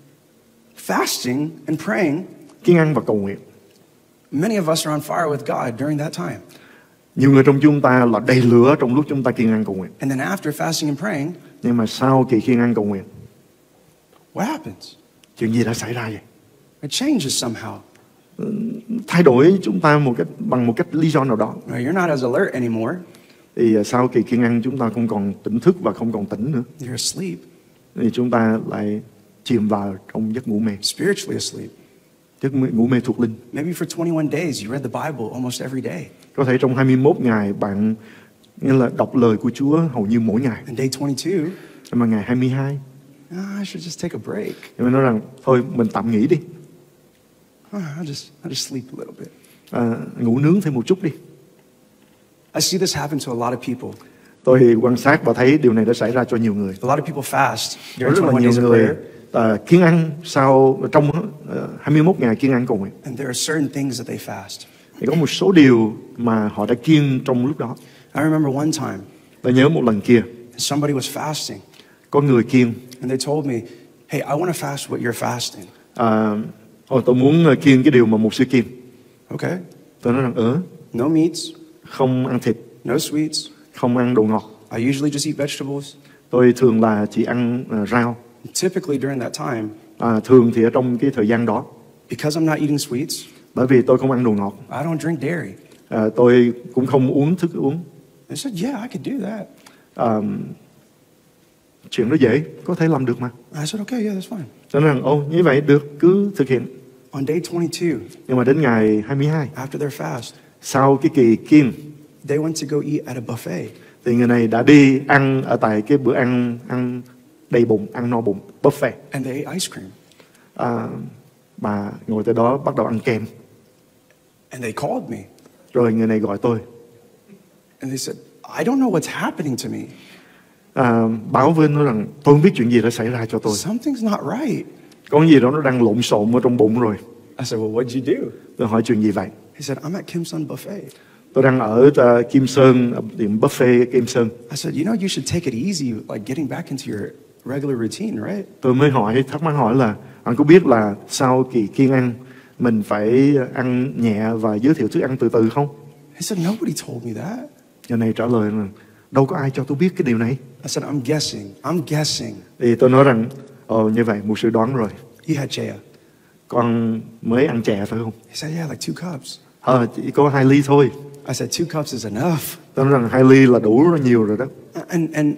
Fasting and praying, Kiêng ăn và cầu nguyện. many of us are on fire with God during that time. Nhiều người trong chúng ta là đầy lửa trong lúc chúng ta kiêng ăn cầu nguyện. And then after fasting and praying, Nhưng mà sau kỳ kiêng ăn cầu nguyện, what happens? chuyện gì đã xảy ra vậy? It changes somehow. Thay đổi chúng ta một cách bằng một cách lý do nào đó. Right? You're not as alert anymore. Thì à, sau kỳ kiêng ăn chúng ta không còn tỉnh thức và không còn tỉnh nữa. You're asleep, Thì chúng ta lại chìm vào trong giấc ngủ mê, spiritually asleep. giấc ngủ mê thuộc linh. Maybe for twenty-one days you read the Bible almost every day. Có thể trong hai mươi mốt ngày bạn nghĩa là đọc lời của Chúa hầu như mỗi ngày. And day twenty-two, Nhưng mà ngày hai mươi hai, ah, I should just take a break. thì mình nói rằng thôi mình tạm nghỉ đi, Ah, I'll just, I'll just sleep a little bit. à, ngủ nướng thêm một chút đi. I see this happen to a lot of people. Tôi quan sát và thấy điều này đã xảy ra cho nhiều người. A lot of people fast Có during rất là twenty-one nhiều days of người prayer. à, kiêng ăn sau trong uh, hai mươi mốt ngày kiêng ăn cầu nguyện. And there are certain things that they fast. Thì có một số điều mà họ đã kiêng trong lúc đó. I remember one time, Tôi nhớ một lần kia, somebody was fasting. có người kiêng. And they told me, hey, I want to fast what you're fasting. À, Ồ, tôi muốn uh, kiêng cái điều mà mục sư kiêng. Okay. Tôi nói rằng ờ, No meats, không ăn thịt, no sweets. không ăn đồ ngọt. I usually just eat vegetables. Tôi thường là chỉ ăn uh, rau. Typically during that time, À, thường thì ở trong cái thời gian đó, because I'm not eating sweets, bởi vì tôi không ăn đồ ngọt, I don't drink dairy. à, tôi cũng không uống thức uống. They said, yeah, I could do that. À, chuyện đó dễ, có thể làm được mà. I said, okay, yeah, that's fine. Cho nên rằng, ô, như vậy được, cứ thực hiện. On day twenty-two, Nhưng mà đến ngày hai mươi hai, after their fast, sau cái kỳ kiêng, they went to go eat at a buffet. thì người này đã đi ăn ở tại cái bữa ăn ăn đầy bụng, ăn no bụng, buffet. And they ate ice cream. À, bà ngồi tại đó bắt đầu ăn kem. And they called me. Rồi người này gọi tôi. And they said, I don't know what's happening to me. À, báo với nó rằng tôi không biết chuyện gì đã xảy ra cho tôi. Something's not right. Có cái gì đó nó đang lộn xộn ở trong bụng rồi. I said, well, what'd you do? Tôi hỏi chuyện gì vậy? He said, I'm at Kim Sun Buffet. Tôi đang ở uh, Kim Sơn, ở điểm buffet Kim Sơn. I said, you know, you should take it easy, like getting back into your regular routine, right? Tôi mới hỏi, thắc mắc hỏi là anh có biết là sau kỳ kiêng ăn mình phải ăn nhẹ và giới thiệu thức ăn từ từ không? He said, nobody told me that. Người này trả lời là đâu có ai cho tôi biết cái điều này. I said, I'm guessing. I'm guessing. Thì tôi nói rằng, ồ như vậy một sự đoán rồi. He had chea. Con mới ăn chè phải không? He said, yeah, like two cups. Ờ, chỉ có hai ly thôi. I said, two cups is enough. Tôi nói rằng hai ly là đủ rất nhiều rồi đó. And, and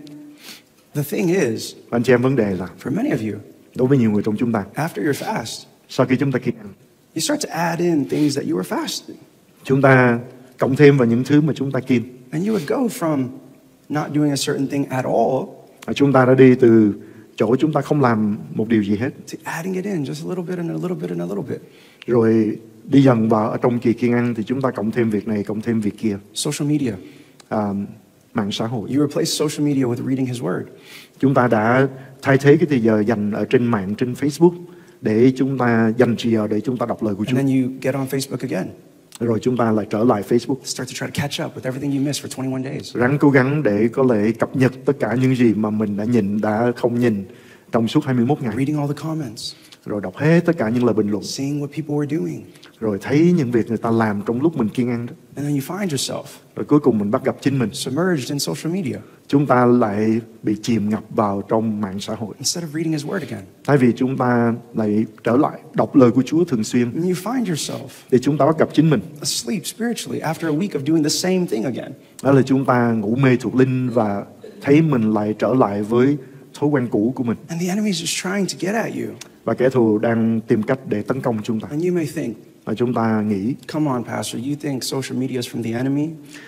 the thing is, Và anh chị em vấn đề là for many of you, đối với nhiều người trong chúng ta, after your fast, sau khi chúng ta kiêng ăn, you start to add in things that you were fasting. chúng ta cộng thêm vào những thứ mà chúng ta kiêng. And you would go from not doing a certain thing at all Chúng ta đã đi từ chỗ chúng ta không làm một điều gì hết, to adding it in just a little bit and a little bit and a little bit. rồi đi dần vào ở trong kỳ kiêng ăn thì chúng ta cộng thêm việc này, cộng thêm việc kia. Social media. À, mạng xã hội. You replace social media with reading His Word. Chúng ta đã thay thế cái thời giờ dành ở trên mạng, trên Facebook để chúng ta dành thời giờ để chúng ta đọc lời của Chúa. And then you get on Facebook again. Rồi chúng ta lại trở lại Facebook. Start to try to catch up with everything you missed for twenty-one days. Ráng cố gắng để có thể cập nhật tất cả những gì mà mình đã nhìn, đã không nhìn trong suốt hai mươi mốt ngày. Reading all the comments. Rồi đọc hết tất cả những lời bình luận. Seeing what people were doing. Rồi thấy những việc người ta làm trong lúc mình kiêng ăn đó. And then you find yourself Rồi cuối cùng mình bắt gặp chính mình. submerged in social media. Chúng ta lại bị chìm ngập vào trong mạng xã hội. Instead of reading His Word again. Thay vì chúng ta lại trở lại đọc lời của Chúa thường xuyên. And you find yourself Thì chúng ta bắt gặp chính mình. asleep spiritually after a week of doing the same thing again. Đó là chúng ta ngủ mê thuộc linh và thấy mình lại trở lại với thói quen cũ của mình. And the enemy is just trying to get at you. Và kẻ thù đang tìm cách để tấn công chúng ta. And you may think, Và chúng ta nghĩ, come on, Pastor, you think social media is from the enemy?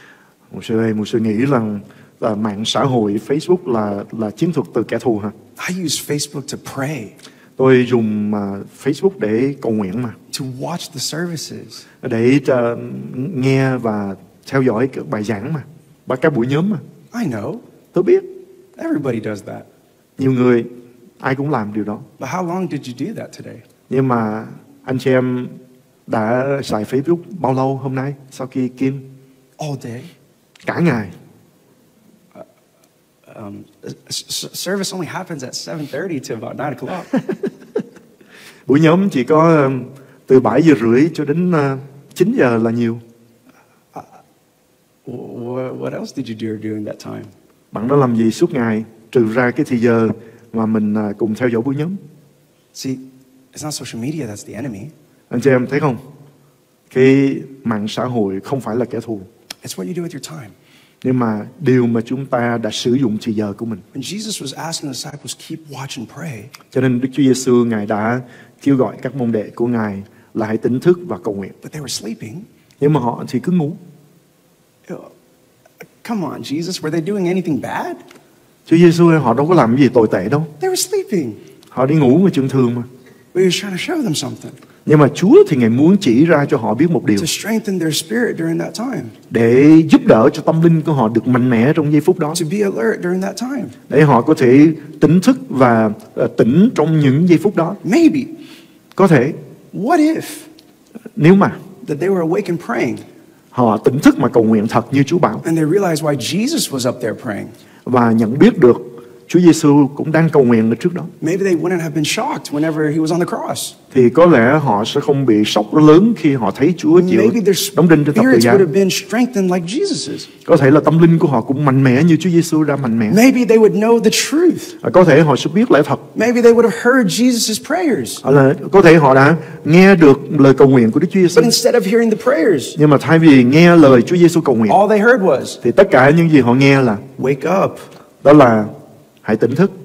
một sư một sư nghĩ rằng là mạng xã hội Facebook là là chiến thuật từ kẻ thù hả? I use Facebook to pray, Tôi dùng uh, Facebook để cầu nguyện mà, to watch the services. để uh, nghe và theo dõi các bài giảng mà, và các buổi nhóm mà. I know. Tôi biết, Everybody does that. nhiều người ai cũng làm điều đó. But how long did you do that today? Nhưng mà anh chị em đã xài Facebook bao lâu hôm nay sau khi kiêng? All day. Cả ngày. Um, s- service only happens at seven thirty to about nine o'clock. Buổi nhóm chỉ có um, từ bảy giờ rưỡi cho đến uh, chín giờ là nhiều. What, what else did you do during that time? Bạn đã làm gì suốt ngày trừ ra cái thời giờ mà mình uh, cùng theo dõi buổi nhóm? See, it's not social media that's the enemy. Anh chị em thấy không? Cái mạng xã hội không phải là kẻ thù, It's what you do with your time. nhưng mà điều mà chúng ta đã sử dụng thời giờ của mình. When Jesus was asking the disciples, keep watch and pray, Cho nên Đức Chúa Giêsu Ngài đã kêu gọi các môn đệ của Ngài là hãy tỉnh thức và cầu nguyện. but they were sleeping. Nhưng mà họ thì cứ ngủ. Come on, Jesus, were they doing anything bad? Chúa Giêsu họ đâu có làm gì tồi tệ đâu. They were sleeping. Họ đi ngủ mà chuyện thường mà. But he was trying to show them something Nhưng mà Chúa thì Ngài muốn chỉ ra cho họ biết một điều, to strengthen their spirit during that time, để giúp đỡ cho tâm linh của họ được mạnh mẽ trong giây phút đó, to be alert during that time. để họ có thể tỉnh thức và uh, tỉnh trong những giây phút đó. Maybe, Có thể what if nếu mà that they were awake and praying, họ tỉnh thức mà cầu nguyện thật như Chúa bảo, and they realized why Jesus was up there praying. và nhận biết được Chúa Giêsu cũng đang cầu nguyện ở trước đó, Maybe they wouldn't have been shocked whenever he was on the cross. thì có lẽ họ sẽ không bị sốc lớn khi họ thấy Chúa chịu Maybe their đóng đinh trên thập tự spirits giá. would have been strengthened like Jesus's. Có thể là tâm linh của họ cũng mạnh mẽ như Chúa Giêsu đã mạnh mẽ. Maybe they would know the truth. Và có thể họ sẽ biết lẽ thật. Maybe they would have heard Jesus' prayers. Hoặc là có thể họ đã nghe được lời cầu nguyện của Đức Chúa Giêsu. But instead of hearing the prayers, Nhưng mà thay vì nghe lời Chúa Giêsu cầu nguyện, all they heard was, thì tất cả những gì họ nghe là wake up. đó là hãy tỉnh thức.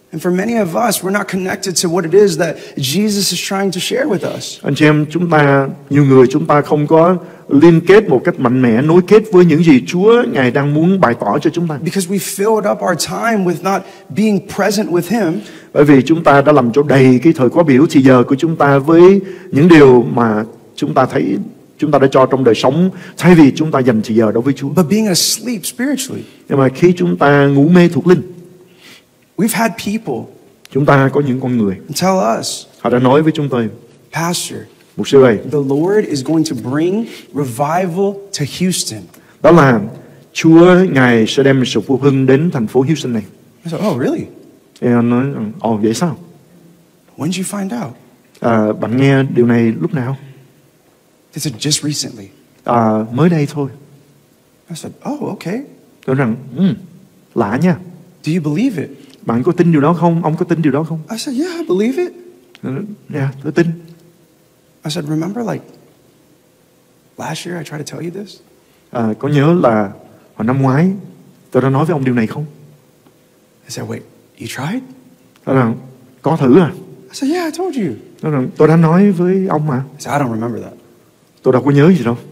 And for many of us, we're not connected to what it is that Jesus is trying to share with us. Anh chị em, chúng ta, nhiều người chúng ta không có liên kết một cách mạnh mẽ, nối kết với những gì Chúa Ngài đang muốn bày tỏ cho chúng ta. Because we filled up our time with not being present with Him. Bởi vì chúng ta đã làm cho đầy cái thời khóa biểu thì giờ của chúng ta với những điều mà chúng ta thấy chúng ta đã cho trong đời sống, thay vì chúng ta dành thời giờ đó với Chúa. But being asleep spiritually. Nhưng mà khi chúng ta ngủ mê thuộc linh, we've had people chúng ta có những con người tell us, họ đã nói với chúng tôi, Pastor, mục sư ơi, the Lord is going to bring revival to Houston. Đó là Chúa Ngài sẽ đem sự phục hưng đến thành phố Houston này. I said, oh really? Thì anh nói, ồ vậy sao? When did you find out? À, bạn nghe điều này lúc nào? They said, just recently. À, mới đây thôi. I said, oh okay. Tôi rằng, um, lạ nha. Do you believe it? Bạn có tin điều đó không? Ông có tin điều đó không? I said, yeah, I believe it. Dạ, yeah, tôi tin. I said, remember like last year I tried to tell you this? À, có nhớ là hồi năm ngoái tôi đã nói với ông điều này không? I said, wait, you tried? Tôi rằng, có thử à? I said, yeah, I told you. Tôi rằng, tôi đã nói với ông mà. I said, I don't remember that. Tôi đâu có nhớ gì đâu.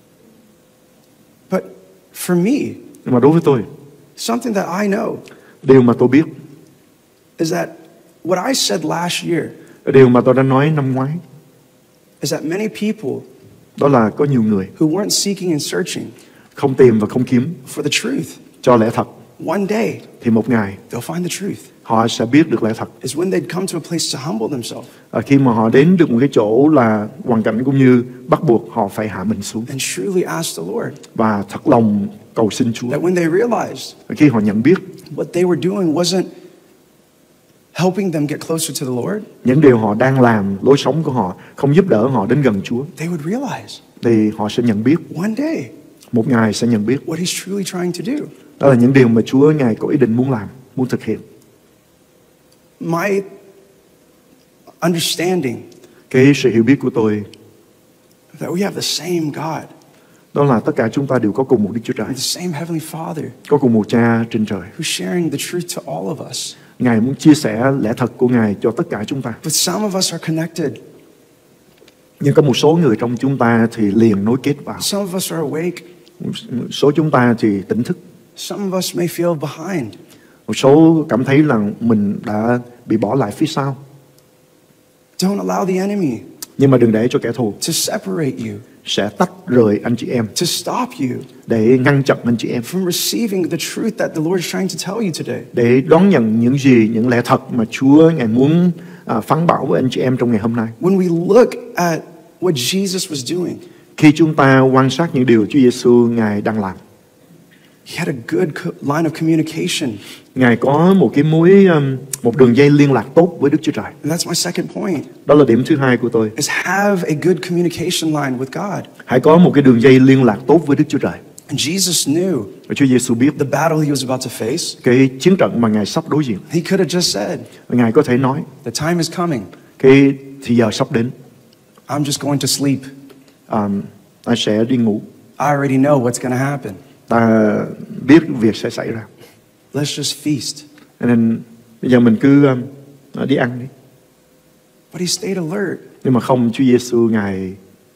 But for me, nhưng mà đối với tôi, something that I know điều mà tôi biết is that what I said last year, điều mà tôi đã nói năm ngoái, is that many people, đó là có nhiều người who weren't seeking and searching không tìm và không kiếm for the truth, cho lẽ thật, one day thì một ngày they'll find the truth. họ sẽ biết được lẽ thật. Is when they'd come to a place to humble themselves À, khi mà họ đến được một cái chỗ là hoàn cảnh cũng như bắt buộc họ phải hạ mình xuống and truly ask the Lord. và thật lòng cầu xin Chúa. That when they realized Và khi họ nhận biết what they were doing wasn't helping them get closer to the Lord, những điều họ đang làm, lối sống của họ không giúp đỡ họ đến gần Chúa, they would realize thì họ sẽ nhận biết, one day một ngày sẽ nhận biết what He's truly trying to do. đó là những điều mà Chúa Ngài có ý định muốn làm, muốn thực hiện. My understanding Cái sự hiểu biết của tôi that we have the same God, đó là tất cả chúng ta đều có cùng một Đức Chúa Trời, the same Heavenly Father, có cùng một Cha trên trời. who's sharing the truth to all of us. Ngài muốn chia sẻ lẽ thật của Ngài cho tất cả chúng ta. But some of us are connected. Nhưng có một số người trong chúng ta thì liền nối kết vào. Some of us are awake. Một số chúng ta thì tỉnh thức. Some of us may feel behind. Một số cảm thấy là mình đã bị bỏ lại phía sau. Don't allow the enemy Nhưng mà đừng để cho kẻ thù to separate you, sẽ tách rời anh chị em, to stop you để ngăn chặn anh chị em from receiving the truth that the Lord is trying to tell you today. để đón nhận những gì, những lẽ thật mà Chúa Ngài muốn à, phán bảo với anh chị em trong ngày hôm nay. When we look at what Jesus was doing, Khi chúng ta quan sát những điều Chúa Giêsu Ngài đang làm, He had a good co- line of communication. Ngài có một cái mối um, một đường dây liên lạc tốt với Đức Chúa Trời. And that's my second point, Đó là điểm thứ hai của tôi. is have a good communication line with God. Hãy có một cái đường dây liên lạc tốt với Đức Chúa Trời. And Jesus knew Và Chúa Giêsu biết the battle he was about to face. cái chiến trận mà Ngài sắp đối diện. He could have just said, Và Ngài có thể nói the time is coming. cái thì giờ sắp đến, I'm just going to sleep. um, ta sẽ đi ngủ. I already know what's going to happen. Ta biết việc sẽ xảy ra. Let's just feast. Cho nên bây giờ mình cứ um, đi ăn đi. But he stayed alert. Nhưng mà không, Chúa Giêsu Ngài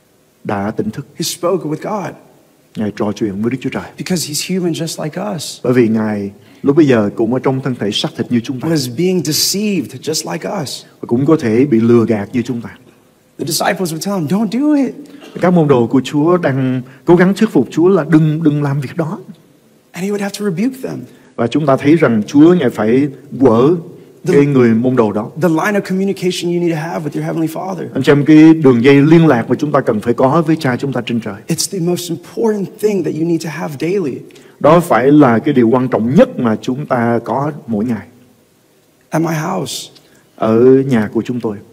đã tỉnh thức. He spoke with God Ngài trò chuyện với Đức Chúa Trời. because he's human just like us. Bởi vì Ngài lúc bây giờ cũng ở trong thân thể xác thịt như chúng ta, Was being deceived just like us. và cũng có thể bị lừa gạt như chúng ta. The disciples would tell him, don't do it. Các môn đồ của Chúa đang cố gắng thuyết phục Chúa là đừng đừng làm việc đó. And he would have to rebuke them. Và chúng ta thấy rằng Chúa Ngài phải quở cái người môn đồ đó. The line of communication you need to have with your Heavenly Father. Anh xem cái đường dây liên lạc mà chúng ta cần phải có với Cha chúng ta trên trời. It's the most important thing that you need to have daily. Đó phải là cái điều quan trọng nhất mà chúng ta có mỗi ngày. At my house, Ở nhà của chúng tôi,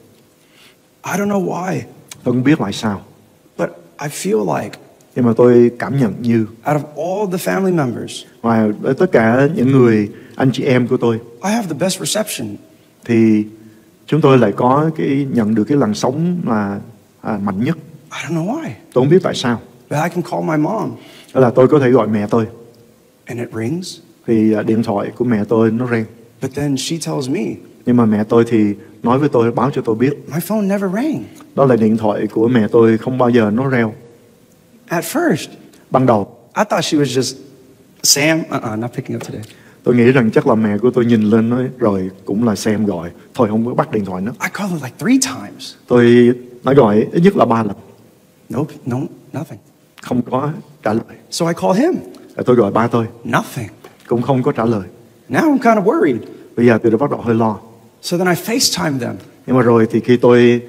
I don't know why, tôi không biết tại sao, but I feel like nhưng mà tôi cảm nhận như out of all the family members, ngoài với tất cả những người anh chị em của tôi, I have the best reception. thì chúng tôi lại có cái nhận được cái làn sóng là à, mạnh nhất. I don't know why, Tôi không biết tại sao. but I can call my mom Đó là tôi có thể gọi mẹ tôi, and it rings, thì à, điện thoại của mẹ tôi nó reng. But then she tells me, Nhưng mà mẹ tôi thì nói với tôi, báo cho tôi biết, my phone never rang. đó là điện thoại của mẹ tôi không bao giờ nó reo. At first, Ban đầu I thought she was just, Sam, uh-uh, not picking up today. tôi nghĩ rằng chắc là mẹ của tôi nhìn lên nói rồi cũng là Sam gọi, thôi không có bắt điện thoại nữa. I called her like three times. Tôi nói gọi ít nhất là ba lần, Nope, no, nothing. không có trả lời. So I called him. Rồi tôi gọi ba tôi, Nothing. cũng không có trả lời. Now I'm kind of worried. Bây giờ tôi đã bắt đầu hơi lo. So then I FaceTimed them. Nhưng mà rồi thì khi tôi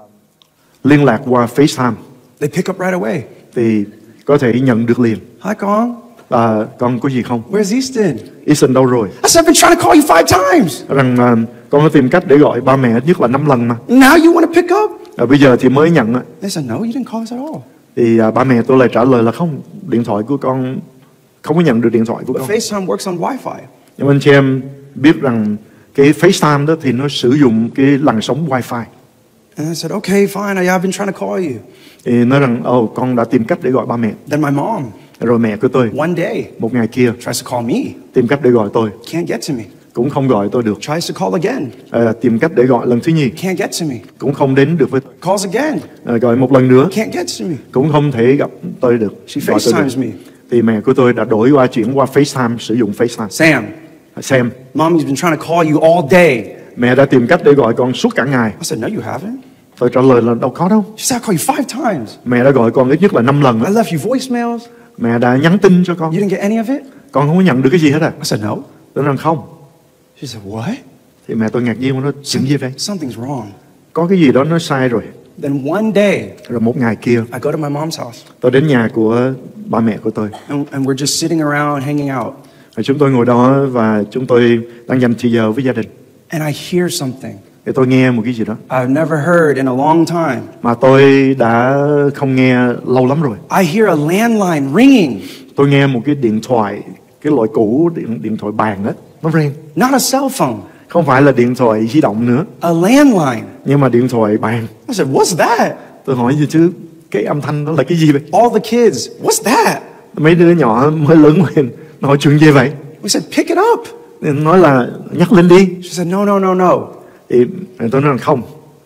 liên lạc qua FaceTime They pick up right away. thì có thể nhận được liền. Hi, Kong. À, con có gì không? Where's Easton? Eason đâu rồi? I said, I've been trying to call you five times. Rằng à, con có tìm cách để gọi ba mẹ ít nhất là năm lần mà. Now you want to pick up? À, bây giờ thì mới nhận á. They said, no, you didn't call us at all. Thì à, ba mẹ tôi lại trả lời là không, điện thoại của con không có nhận được điện thoại của But con. FaceTime works on Wi-Fi. Nhưng anh chị em biết rằng cái FaceTime đó thì nó sử dụng cái làn sóng Wi-Fi. And I said, okay, fine. I, I've been trying to call you. Thì nói rằng, ồ, con đã tìm cách để gọi ba mẹ. Then my mom, Rồi mẹ của tôi, one day, một ngày kia, tries to call me. tìm cách để gọi tôi. Can't get to me. Cũng không gọi tôi được. Tries to call again. À, tìm cách để gọi lần thứ nhì. Can't get to me. Cũng không đến được với tôi. Calls again. À, gọi một lần nữa. Can't get to me. Cũng không thể gặp tôi được. She Gọi tôi FaceTimes được. me. Thì mẹ của tôi đã đổi qua chuyển qua FaceTime, sử dụng FaceTime. Sam, Xem, Mommy's been trying to call you all day. mẹ đã tìm cách để gọi con suốt cả ngày. I said, no, you haven't. Tôi trả lời là đâu có đâu. She said, I called you five times. Mẹ đã gọi con ít nhất là năm lần I đó. left you voicemails. Mẹ đã nhắn tin cho con. You didn't get any of it? Con không có nhận được cái gì hết à? I said, no. Tôi nói không. She said, what? Thì mẹ tôi ngạc nhiên, nó chuyện gì vậy? Something's wrong. Có cái gì đó nó sai rồi. Then one day, Rồi một ngày kia, I go to my mom's house, tôi đến nhà của ba mẹ của tôi. and, and we're just sitting around hanging out. Rồi chúng tôi ngồi đó và chúng tôi đang dành thời giờ với gia đình. And I hear something Thì tôi nghe một cái gì đó I've never heard in a long time. mà tôi đã không nghe lâu lắm rồi. I hear a landline ringing, Tôi nghe một cái điện thoại, cái loại cũ, điện, điện thoại bàn á, nó reng. not a cell phone, Không phải là điện thoại di động nữa, a landline. nhưng mà điện thoại bàn. I said, what's that? Tôi hỏi gì chứ, cái âm thanh đó là cái gì vậy? All the kids, what's that? Mấy đứa nhỏ mới lớn lên, nó hỏi chuyện gì vậy? We said, pick it up. Thì nói là nhắc lên đi. She said, no, no, no, no. Thì tôi nói là không,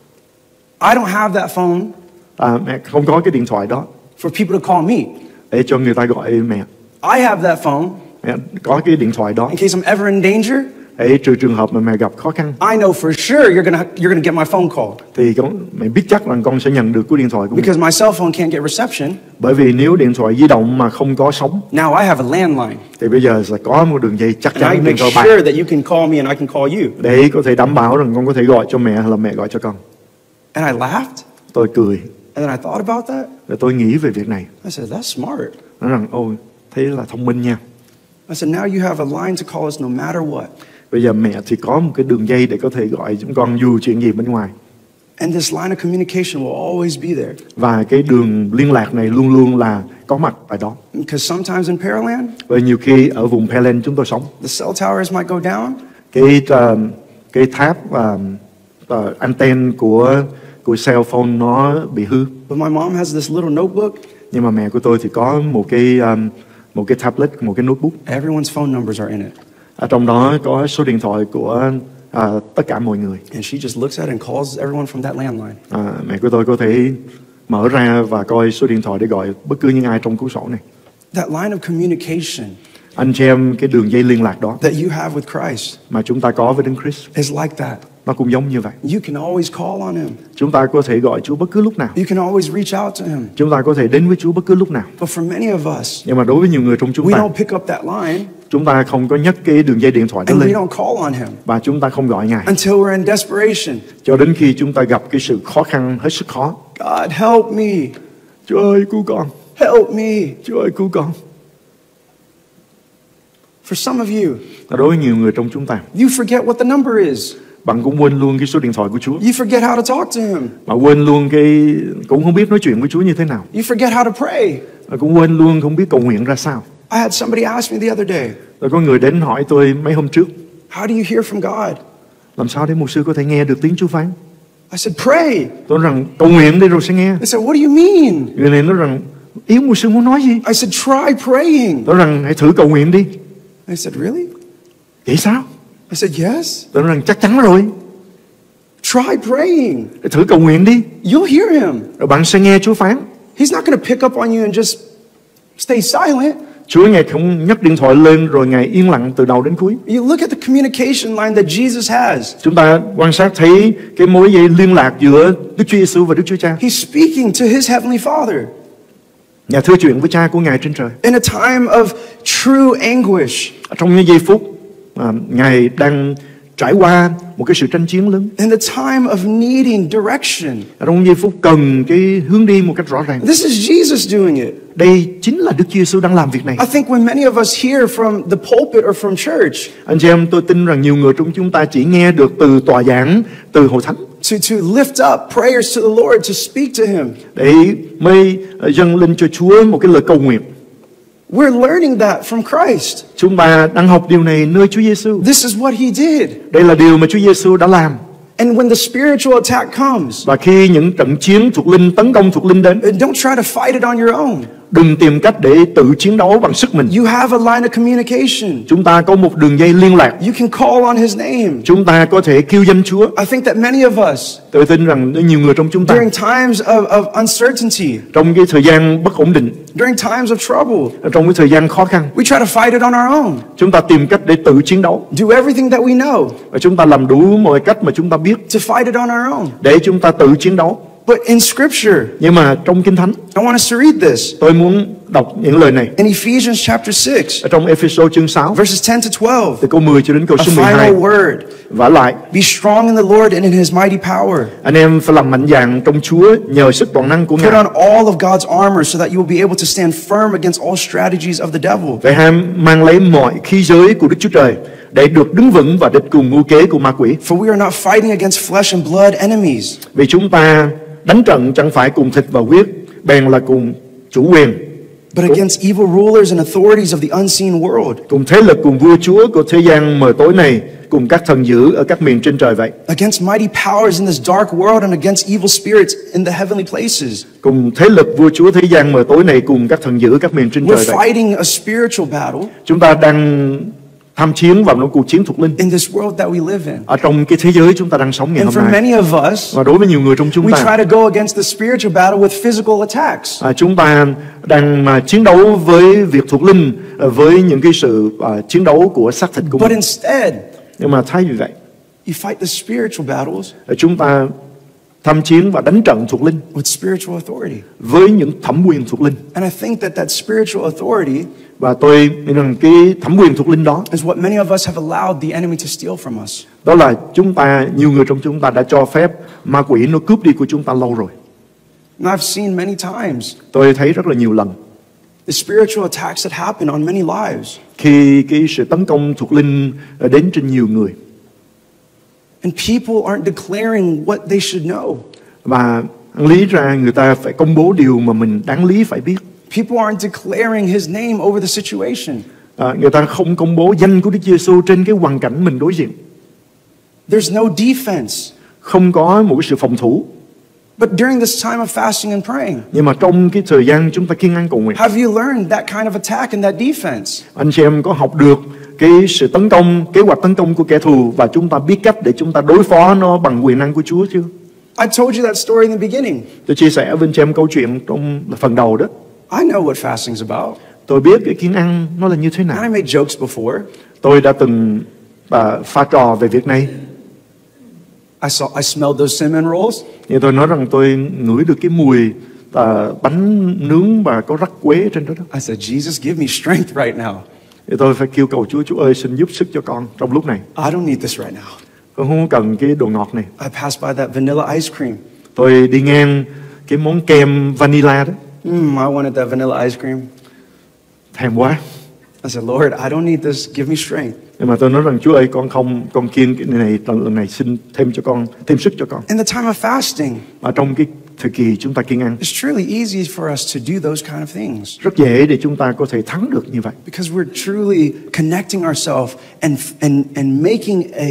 I don't have that phone à, mẹ không có cái điện thoại đó for people to call me. để cho người ta gọi mẹ. I have that phone Mẹ có cái điện thoại đó in case I'm ever in danger. để trừ trường hợp mà mẹ gặp khó khăn I know for sure you're gonna you're gonna get my phone call thì con mẹ biết chắc rằng con sẽ nhận được cái điện thoại của mẹ. because my cell phone can't get reception. Bởi vì nếu điện thoại di động mà không có sóng Now I have a landline, thì bây giờ sẽ có một đường dây chắc and I chắn make điện thoại bàn sure that you can call me and I can call you. để có thể đảm bảo rằng con có thể gọi cho mẹ hay là mẹ gọi cho con. And I laughed, Tôi cười and then I thought about that. rồi tôi nghĩ về việc này. I said, that's smart. Nói rằng ôi thế là thông minh nha. I said, now you have a line to call us no matter what. Bây giờ mẹ thì có một cái đường dây để có thể gọi chúng con dù chuyện gì bên ngoài. And this line of communication will always be there. Và cái đường liên lạc này luôn luôn là có mặt tại đó. Because sometimes in Pearland, Và nhiều khi ở vùng Pearland chúng tôi sống, the cell towers might go down, cái uh, cái tháp uh, uh, anten của của cell phone nó bị hư. but my mom has this little notebook. Nhưng mà mẹ của tôi thì có một cái um, một cái tablet, một cái notebook. Everyone's phone numbers are in it. Ở trong đó có số điện thoại của uh, tất cả mọi người. And she just looks at it and calls everyone from that landline. À, mẹ của tôi có thể mở ra và coi số điện thoại để gọi bất cứ những ai trong cuốn sổ này. That line of communication Anh chị em, cái đường dây liên lạc đó that you have with Christ mà chúng ta có với Đấng Christ is like that. nó cũng giống như vậy. You can always call on Him. Chúng ta có thể gọi Chúa bất cứ lúc nào. You can always reach out to Him. Chúng ta có thể đến với Chúa bất cứ lúc nào. But for many of us, Nhưng mà đối với nhiều người trong chúng we ta, don't pick up that line chúng ta không có nhấc cái đường dây điện thoại đó and we lên don't call on Him và chúng ta không gọi Ngài until we're in desperation. cho đến khi chúng ta gặp cái sự khó khăn hết sức khó. God, help me. Chúa ơi cứu con, Help me. Chúa ơi cứu con. For some of you, Đối với nhiều người trong chúng ta, you forget what the number is. bạn cũng quên luôn cái số điện thoại của Chúa. You forget how to talk to Him. Mà quên luôn cái, cũng không biết nói chuyện với Chúa như thế nào. You forget how to pray. Mà cũng quên luôn không biết cầu nguyện ra sao. I had somebody ask me the other day, Rồi có người đến hỏi tôi mấy hôm trước, how do you hear from God? làm sao để mục sư có thể nghe được tiếng Chúa phán? I said, pray. Tôi nói rằng cầu nguyện đi rồi sẽ nghe. They said, what do you mean? Người này nói rằng ý mục sư muốn nói gì? I said, try praying. Tôi nói rằng hãy thử cầu nguyện đi. They said, really? Vậy sao? I said, yes. Tôi nói rằng chắc chắn rồi. Try praying. Thử cầu nguyện đi. You'll hear him. Rồi bạn sẽ nghe Chúa phán. He's not going to pick up on you and just stay silent. Chúa Ngài không nhấc điện thoại lên rồi Ngài yên lặng từ đầu đến cuối. You look at the communication line that Jesus has. Chúng ta quan sát thấy cái mối dây liên lạc giữa Đức Chúa Giêsu và Đức Chúa Cha. He's speaking to his heavenly Father. Ngài thưa chuyện với Cha của Ngài trên trời. In a time of true anguish. Trong những giây phút mà Ngài đang trải qua một cái sự tranh chiến lớn. In the time of needing direction. Trong giây phút cần cái hướng đi một cách rõ ràng. This is Jesus doing it. Đây chính là Đức Chúa Giêsu đang làm việc này. I think when many of us hear from the pulpit or from church, anh chị em, tôi tin rằng nhiều người trong chúng ta chỉ nghe được từ tòa giảng, từ hội thánh, to to lift up prayers to the Lord, to speak to Him, để mới dâng lên cho Chúa một cái lời cầu nguyện. We're learning that from Christ. Chúng ta đang học điều này nơi Chúa Giêsu. This is what He did. Đây là điều mà Chúa Giêsu đã làm. And when the spiritual attack comes, và khi những trận chiến thuộc linh, tấn công thuộc linh đến, don't try to fight it on your own. Đừng tìm cách để tự chiến đấu bằng sức mình. You have a line of communication. Chúng ta có một đường dây liên lạc. You can call on His name. Chúng ta có thể kêu danh Chúa. I think that many of us, tôi tin rằng nhiều người trong chúng ta, during times of, of uncertainty, trong cái thời gian bất ổn định, during times of trouble, trong cái thời gian khó khăn, we try to fight it on our own. Chúng ta tìm cách để tự chiến đấu. Do everything that we know. Và chúng ta làm đủ mọi cách mà chúng ta biết to fight it on our own. Để chúng ta tự chiến đấu. But in Scripture, nhưng mà trong Kinh Thánh, I want us to read this. Tôi muốn đọc những lời này. In Ephesians chapter six, ở trong Ephesos chương sáu, verses ten to twelve, từ câu mười cho đến câu số mười hai. A final word. Vả lại, be strong in the Lord and in His mighty power. Anh em phải làm mạnh dạn trong Chúa nhờ sức toàn năng của Ngài. Put on all of God's armor so that you will be able to stand firm against all strategies of the devil. Vậy ham mang lấy mọi khí giới của Đức Chúa Trời để được đứng vững và địch cùng mưu kế của ma quỷ. For we are not fighting against flesh and blood enemies. Vì chúng ta đánh trận chẳng phải cùng thịt và huyết, bèn là cùng chủ quyền, but against evil rulers and authorities of the unseen world. Cùng thế lực, cùng vua chúa của thế gian mờ tối này, cùng các thần dữ ở các miền trên trời vậy. Against mighty powers in this dark world and against evil spirits in the heavenly places. Cùng thế lực vua chúa thế gian mờ tối này, cùng các thần dữ ở các miền trên trời vậy. We're fighting a spiritual battle. Chúng ta đang tham chiến vào một cuộc chiến thuộc linh. In this world that we live in. Ở trong cái thế giới chúng ta đang sống ngày and hôm nay. For many of us, và đối với nhiều người trong chúng ta, we try to go against the spiritual battle with physical attacks. À, chúng ta đang mà chiến đấu với việc thuộc linh, với những cái sự uh, chiến đấu của xác thịt của But mình. instead, nhưng mà thay vì vậy, you fight the spiritual battles. Chúng ta tham chiến và đánh trận thuộc linh with spiritual authority. Với những thẩm quyền thuộc linh. And I think that that spiritual authority, và tôi nghĩ rằng cái thẩm quyền thuộc linh đó is what many of us have allowed the enemy to steal from us. Đó là chúng ta, nhiều người trong chúng ta đã cho phép ma quỷ nó cướp đi của chúng ta lâu rồi. And I've seen many times. Tôi thấy rất là nhiều lần. The spiritual attacks that happen on many lives. Khi cái sự tấn công thuộc linh đến trên nhiều người. And people aren't declaring what they should know. Và lý ra người ta phải công bố điều mà mình đáng lý phải biết. People aren't declaring His name over the situation. À, người ta không công bố danh của Đức Giêsu trên cái hoàn cảnh mình đối diện. There's no defense. Không có một cái sự phòng thủ. But during this time of fasting and praying, nhưng mà trong cái thời gian chúng ta kiêng ăn cầu nguyện, have you learned that kind of attack and that defense? Anh chị em có học được cái sự tấn công, kế hoạch tấn công của kẻ thù, và chúng ta biết cách để chúng ta đối phó nó bằng quyền năng của Chúa chưa? I told you that story in the beginning. Tôi chia sẻ với anh chị em câu chuyện trong phần đầu đó. I know what fasting's about. Tôi biết cái kiêng ăn nó là như thế nào. And I made jokes before. Tôi đã từng uh, pha trò về việc này. I saw, I smelled those cinnamon rolls. Nhưng tôi nói rằng tôi ngửi được cái mùi uh, bánh nướng và có rắc quế trên đó đó. I said, Jesus, give me strength right now. Thì tôi phải kêu cầu Chúa, Chúa ơi xin giúp sức cho con trong lúc này. I don't need this right now. Con không cần cái đồ ngọt này. I passed by that vanilla ice cream. Tôi đi ngang cái món kem vanilla đó. Mm, I wanted that vanilla ice cream. Thèm quá. I said, Lord, I don't need this. Give me strength. Nhưng mà tôi nói rằng Chúa ơi, con không, con kiêng cái này, lần này xin thêm cho con, thêm sức cho con. In the time of fasting, ở trong cái thời kỳ chúng ta kiêng ăn, it's truly easy for us to do those kind of things. Rất dễ để chúng ta có thể thắng được như vậy. Because we're truly connecting ourselves and and and making a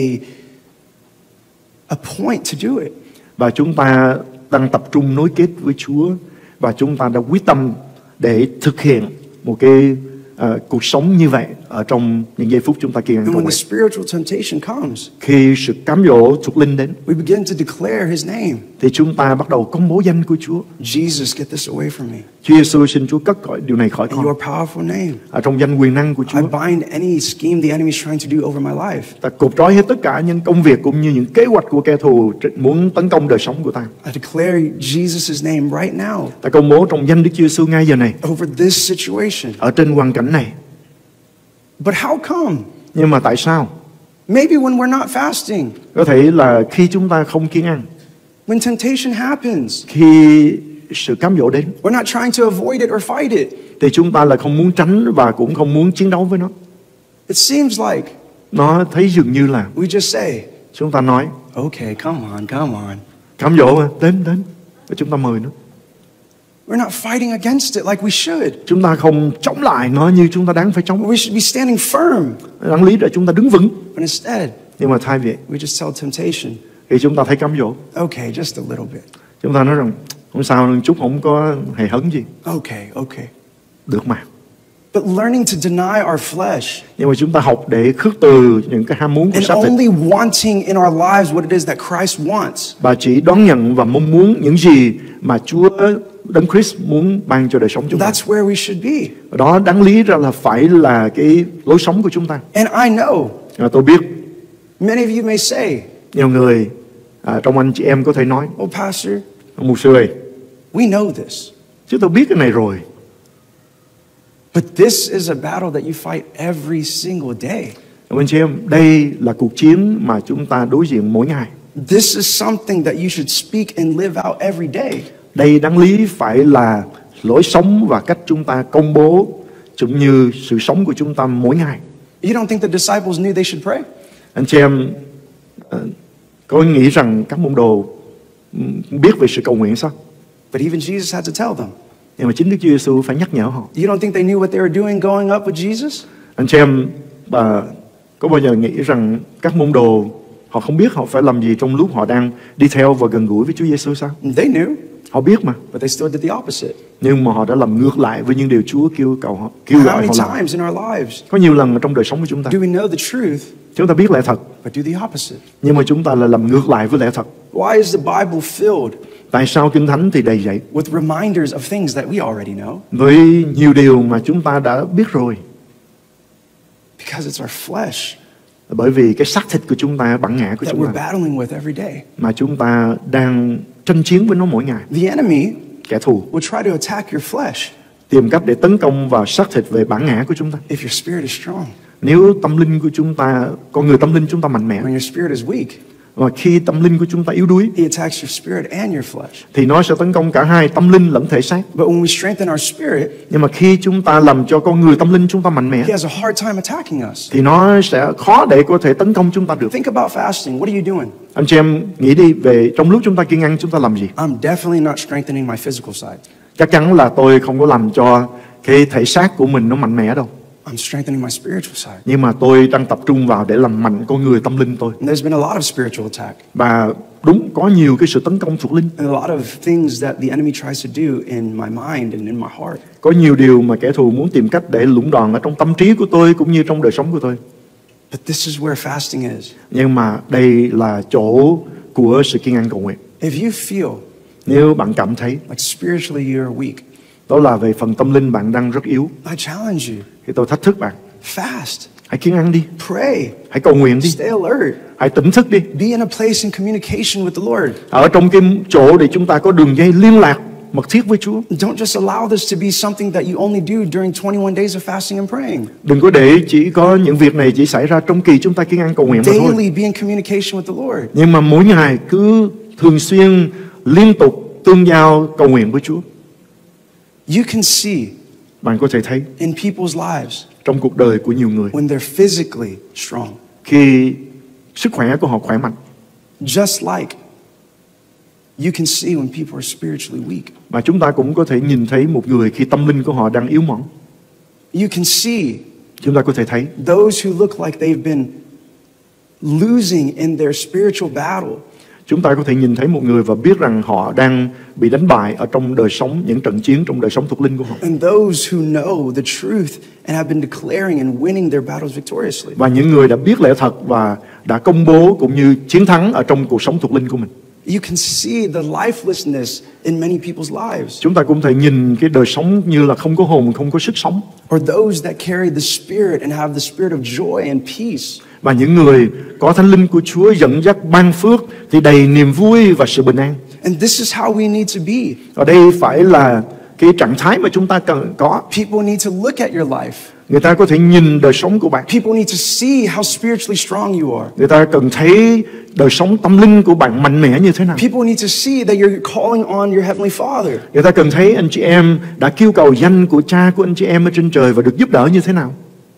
a point to do it. Và chúng ta đang tập trung nối kết với Chúa, và chúng ta đã quyết tâm để thực hiện một cái uh, cuộc sống như vậy ở trong những giây phút chúng ta kiên ăn And cầu when the nguyện. spiritual temptation comes, Khi sự cám dỗ thuộc linh đến, we begin to declare His name. thì chúng ta bắt đầu công bố danh của Chúa. Jesus, get this away from me. Chúa Giêsu, xin Chúa cất khỏi điều này khỏi In con. your powerful name, Ở trong danh quyền năng của I Chúa, bind any scheme the enemy is trying to do over my life. ta cột trói hết tất cả những công việc cũng như những kế hoạch của kẻ thù muốn tấn công đời sống của ta. I declare Jesus' name right now Ta công bố trong danh Đức Chúa Giêsu ngay giờ này, over this situation. ở trên hoàn cảnh này. But how come? Nhưng mà tại sao? Maybe when we're not fasting, Có thể là khi chúng ta không kiêng ăn, when temptation happens, khi sự cám dỗ đến, we're not trying to avoid it or fight it. thì chúng ta là không muốn tránh và cũng không muốn chiến đấu với nó. It seems like Nó thấy dường như là we just say, chúng ta nói, okay, come on, come on. cám dỗ mà, đến đến, và chúng ta mời nó. We're not fighting against it like we should. Chúng ta không chống lại nó như chúng ta đáng phải chống. We should be standing firm. Đáng lý là chúng ta đứng vững. But instead, Nhưng mà thay vì we just tell temptation, khi chúng ta thấy cám dỗ, okay, just a little bit. chúng ta nói rằng không sao, chút không có hề hấn gì, Okay, okay. được mà. But learning to deny our flesh Nhưng mà chúng ta học để khước từ những cái ham muốn của and xác thịt, only wanting in our lives what it is that Christ wants. và chỉ đón nhận và mong muốn những gì mà Chúa Đấng Christ muốn ban cho đời sống chúng ta. That's where we should be. Đó đáng lý ra là phải là cái lối sống của chúng ta. And I know À, tôi biết many of you may say, nhiều người à, trong anh chị em có thể nói, oh, Pastor, mục sư ơi, we know this. chứ tôi biết cái này rồi. But this is a battle that you fight every single day. Anh chị em, đây là cuộc chiến mà chúng ta đối diện mỗi ngày. This is something that you should speak and live out every day. Đây đáng lý phải là lối sống và cách chúng ta công bố cũng như sự sống của chúng ta mỗi ngày. You don't think the disciples knew they should pray? Anh chị em uh, có nghĩ rằng các môn đồ um, biết về sự cầu nguyện sao? But even Jesus had to tell them. Nhưng mà chính Đức Chúa Giêsu phải nhắc nhở họ. You don't think they knew what they were doing going up with Jesus? Anh chị em uh, có bao giờ nghĩ rằng các môn đồ họ không biết họ phải làm gì trong lúc họ đang đi theo và gần gũi với Chúa Giêsu sao? They knew, Họ biết mà. but they still did the opposite. Nhưng mà họ đã làm ngược lại với những điều Chúa kêu cầu họ, kêu How gọi many họ làm. times in our lives Có nhiều lần ở trong đời sống của chúng ta, do we know the truth, chúng ta biết lẽ thật, but do the opposite? nhưng mà chúng ta lại làm ngược lại với lẽ thật. Why is the Bible filled Tại sao Kinh Thánh thì đầy dẫy with reminders of things that we already know? với nhiều điều mà chúng ta đã biết rồi? Because it's our flesh Bởi vì cái xác thịt của chúng ta, bản ngã của that chúng we're ta battling with every day. mà chúng ta đang tranh chiến với nó mỗi ngày. The enemy Kẻ thù will try to attack your flesh tìm cách để tấn công vào xác thịt về bản ngã của chúng ta. if your spirit is strong. Nếu tâm linh của chúng ta, con người tâm linh chúng ta mạnh mẽ, When your spirit is weak, và khi tâm linh của chúng ta yếu đuối, he attacks your spirit and your flesh. thì nó sẽ tấn công cả hai, tâm linh lẫn thể xác. But when we strengthen our spirit, Nhưng mà khi chúng ta làm cho con người tâm linh chúng ta mạnh mẽ, he has a hard time attacking us. thì nó sẽ khó để có thể tấn công chúng ta được. Think about fasting. What are you doing? Anh chị em nghĩ đi, về trong lúc chúng ta kiêng ăn chúng ta làm gì? I'm definitely not strengthening my physical side. Chắc chắn là tôi không có làm cho cái thể xác của mình nó mạnh mẽ đâu. I'm strengthening my spiritual side. Nhưng mà tôi đang tập trung vào để làm mạnh con người tâm linh tôi. And there's been a lot of spiritual attack Và đúng, có nhiều cái sự tấn công thuộc linh. and a lot of things that the enemy tries to do in my mind and in my heart. Có nhiều điều mà kẻ thù muốn tìm cách để lũng đoạn ở trong tâm trí của tôi cũng như trong đời sống của tôi. But this is where fasting is. Nhưng mà đây là chỗ của sự kiêng ăn cầu nguyện. If you feel Nếu bạn cảm thấy like spiritually you're weak, đó là về phần tâm linh bạn đang rất yếu, I challenge you. thì tôi thách thức bạn, Fast. hãy kiêng ăn đi, Pray. hãy cầu nguyện đi, Stay alert. hãy tỉnh thức đi. Be in a place in communication with the Lord. Ở trong cái chỗ để chúng ta có đường dây liên lạc mật thiết với Chúa. Don't just allow this to be something that you only do during twenty-one days of fasting and praying. Đừng có để chỉ có những việc này chỉ xảy ra trong kỳ chúng ta kiêng ăn cầu nguyện mà thôi. Daily be in communication with the Lord. Nhưng mà mỗi ngày cứ thường xuyên liên tục tương giao cầu nguyện với Chúa. You can see Bạn có thể thấy in people's lives trong cuộc đời của nhiều người, when they're physically strong, khi sức khỏe của họ khỏe mạnh, just like you can see when people are spiritually weak. mà chúng ta cũng có thể nhìn thấy một người khi tâm linh của họ đang yếu mỏng. You can see Chúng ta có thể thấy those who look like they've been losing in their spiritual battle. Chúng ta có thể nhìn thấy một người và biết rằng họ đang bị đánh bại ở trong đời sống, những trận chiến trong đời sống thuộc linh của họ. And those who know the truth and have been declaring and winning their battles victoriously. Và những người đã biết lẽ thật và đã công bố cũng như chiến thắng ở trong cuộc sống thuộc linh của mình. You can see the lifelessness in many people's lives. Chúng ta cũng thể nhìn cái đời sống như là không có hồn, không có sức sống. Or those that carry the Spirit and have the spirit of joy and peace. Và những người có Thánh Linh của Chúa dẫn dắt ban phước thì đầy niềm vui và sự bình an. And this is how we need to be. Ở đây phải là cái trạng thái mà chúng ta cần có. People need to look at your life. Người ta có thể nhìn đời sống của bạn. People need to see how spiritually strong you are. Người ta cần thấy đời sống tâm linh của bạn mạnh mẽ như thế nào. People need to see that you're calling on your heavenly Father. Người ta cần thấy anh chị em đã kêu cầu danh của Cha của anh chị em ở trên trời và được giúp đỡ như thế nào.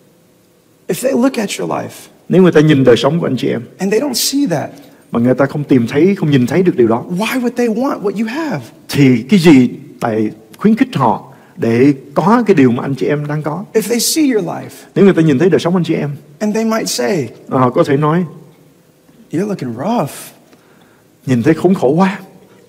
If they look at your life, nếu người ta nhìn đời sống của anh chị em and they don't see that, mà người ta không tìm thấy, không nhìn thấy được điều đó, why would they want what you have? thì cái gì tại khuyến khích họ để có cái điều mà anh chị em đang có? If they see your life, nếu người ta nhìn thấy đời sống anh chị em, and they might say, họ có thể nói, you're looking rough. Nhìn thấy khốn khổ quá.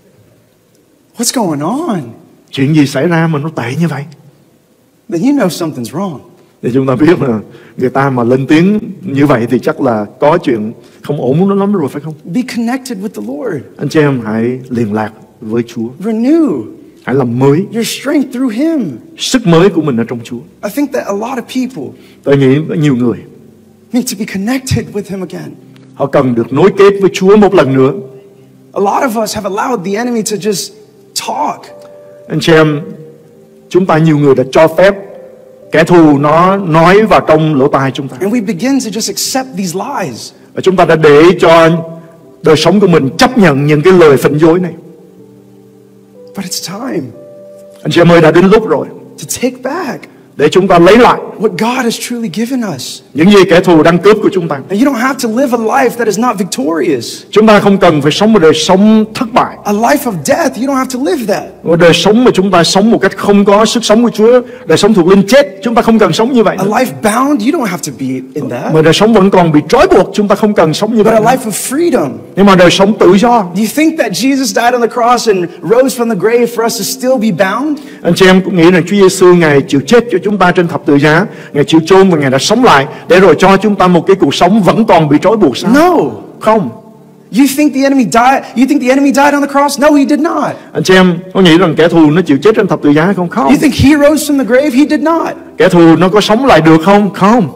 What's going on? Chuyện gì xảy ra mà nó tệ như vậy? Then you know something's wrong. Thì chúng ta biết là người ta mà lên tiếng như vậy thì chắc là có chuyện không ổn lắm rồi, phải không? Be connected with the Lord. Anh chị em hãy liên lạc với Chúa. Renew. Hãy làm mới your strength through Him. Sức mới của mình ở trong Chúa. I think that a lot of people Tôi nghĩ nhiều người need to be connected with Him again. Họ cần được nối kết với Chúa một lần nữa. A lot of us have allowed the enemy to just talk. Anh chị em, chúng ta nhiều người đã cho phép kẻ thù nó nói vào trong lỗ tai chúng ta. And we begin to just accept these lies. Và chúng ta đã để cho đời sống của mình chấp nhận những cái lời phỉnh dối này. But it's time. Anh chị em ơi, đã đến lúc rồi to take back để chúng ta lấy lại what God has truly given us. Những gì kẻ thù đang cướp của chúng ta. And you don't have to live a life that is not victorious. Chúng ta không cần phải sống một đời sống thất bại. A life of death, you don't have to live that. Một đời sống mà chúng ta sống một cách không có sức sống của Chúa, đời sống thuộc linh chết, chúng ta không cần sống như vậy. A life bound, you don't have to be in that. Mà đời sống vẫn còn bị trói buộc, chúng ta không cần sống như vậy. But vậy. A life of freedom. Nhưng mà đời sống tự do. Do you think that Jesus died on the cross and rose from the grave for us to still be bound? Anh chị em cũng nghĩ rằng Chúa Giêsu ngài chịu chết cho chúng ta trên thập tự giá, ngài chịu chôn và ngài đã sống lại để rồi cho chúng ta một cái cuộc sống vẫn còn bị trói buộc sao? No. Không. You think the enemy died? You think the enemy died on the cross? No, he did not. Anh chị em có nghĩ rằng kẻ thù nó chịu chết trên thập tự giá không? Không. You think he rose from the grave? He did not. Kẻ thù nó có sống lại được không? Không.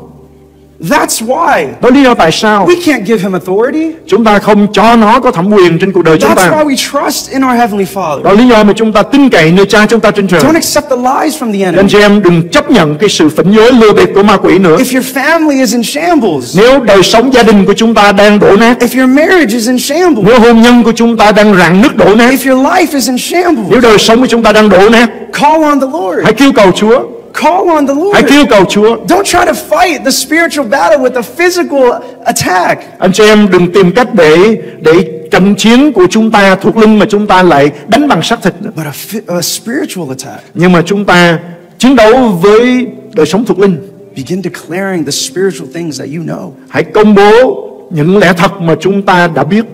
That's why. Đó lý do tại sao we can't give him authority. Chúng ta không cho nó có thẩm quyền trên cuộc đời chúng ta. That's why we trust in our heavenly Father. Đó lý do mà chúng ta tin cậy nơi Cha chúng ta trên trời. Don't accept the lies from the enemy. Anh chị em đừng chấp nhận cái sự phỉnh dối lừa bịp của ma quỷ nữa. If your family is in shambles, nếu đời sống gia đình của chúng ta đang đổ nát, if your marriage is in shambles, nếu hôn nhân của chúng ta đang rạn nứt đổ nát, if your life is in shambles, nếu đời sống của chúng ta đang đổ nát, call on the Lord. Hãy kêu cầu Chúa. Call on the Lord. Hãy kêu cầu Chúa. Don't try to fight the spiritual battle with a physical attack. Anh chị em đừng tìm cách để để trận chiến của chúng ta thuộc linh mà chúng ta lại đánh bằng xác thịt nữa. But a, a spiritual attack. Nhưng mà chúng ta chiến đấu với đời sống thuộc linh. Begin declaring the spiritual things that you know. Hãy công bố những lẽ thật mà chúng ta đã biết.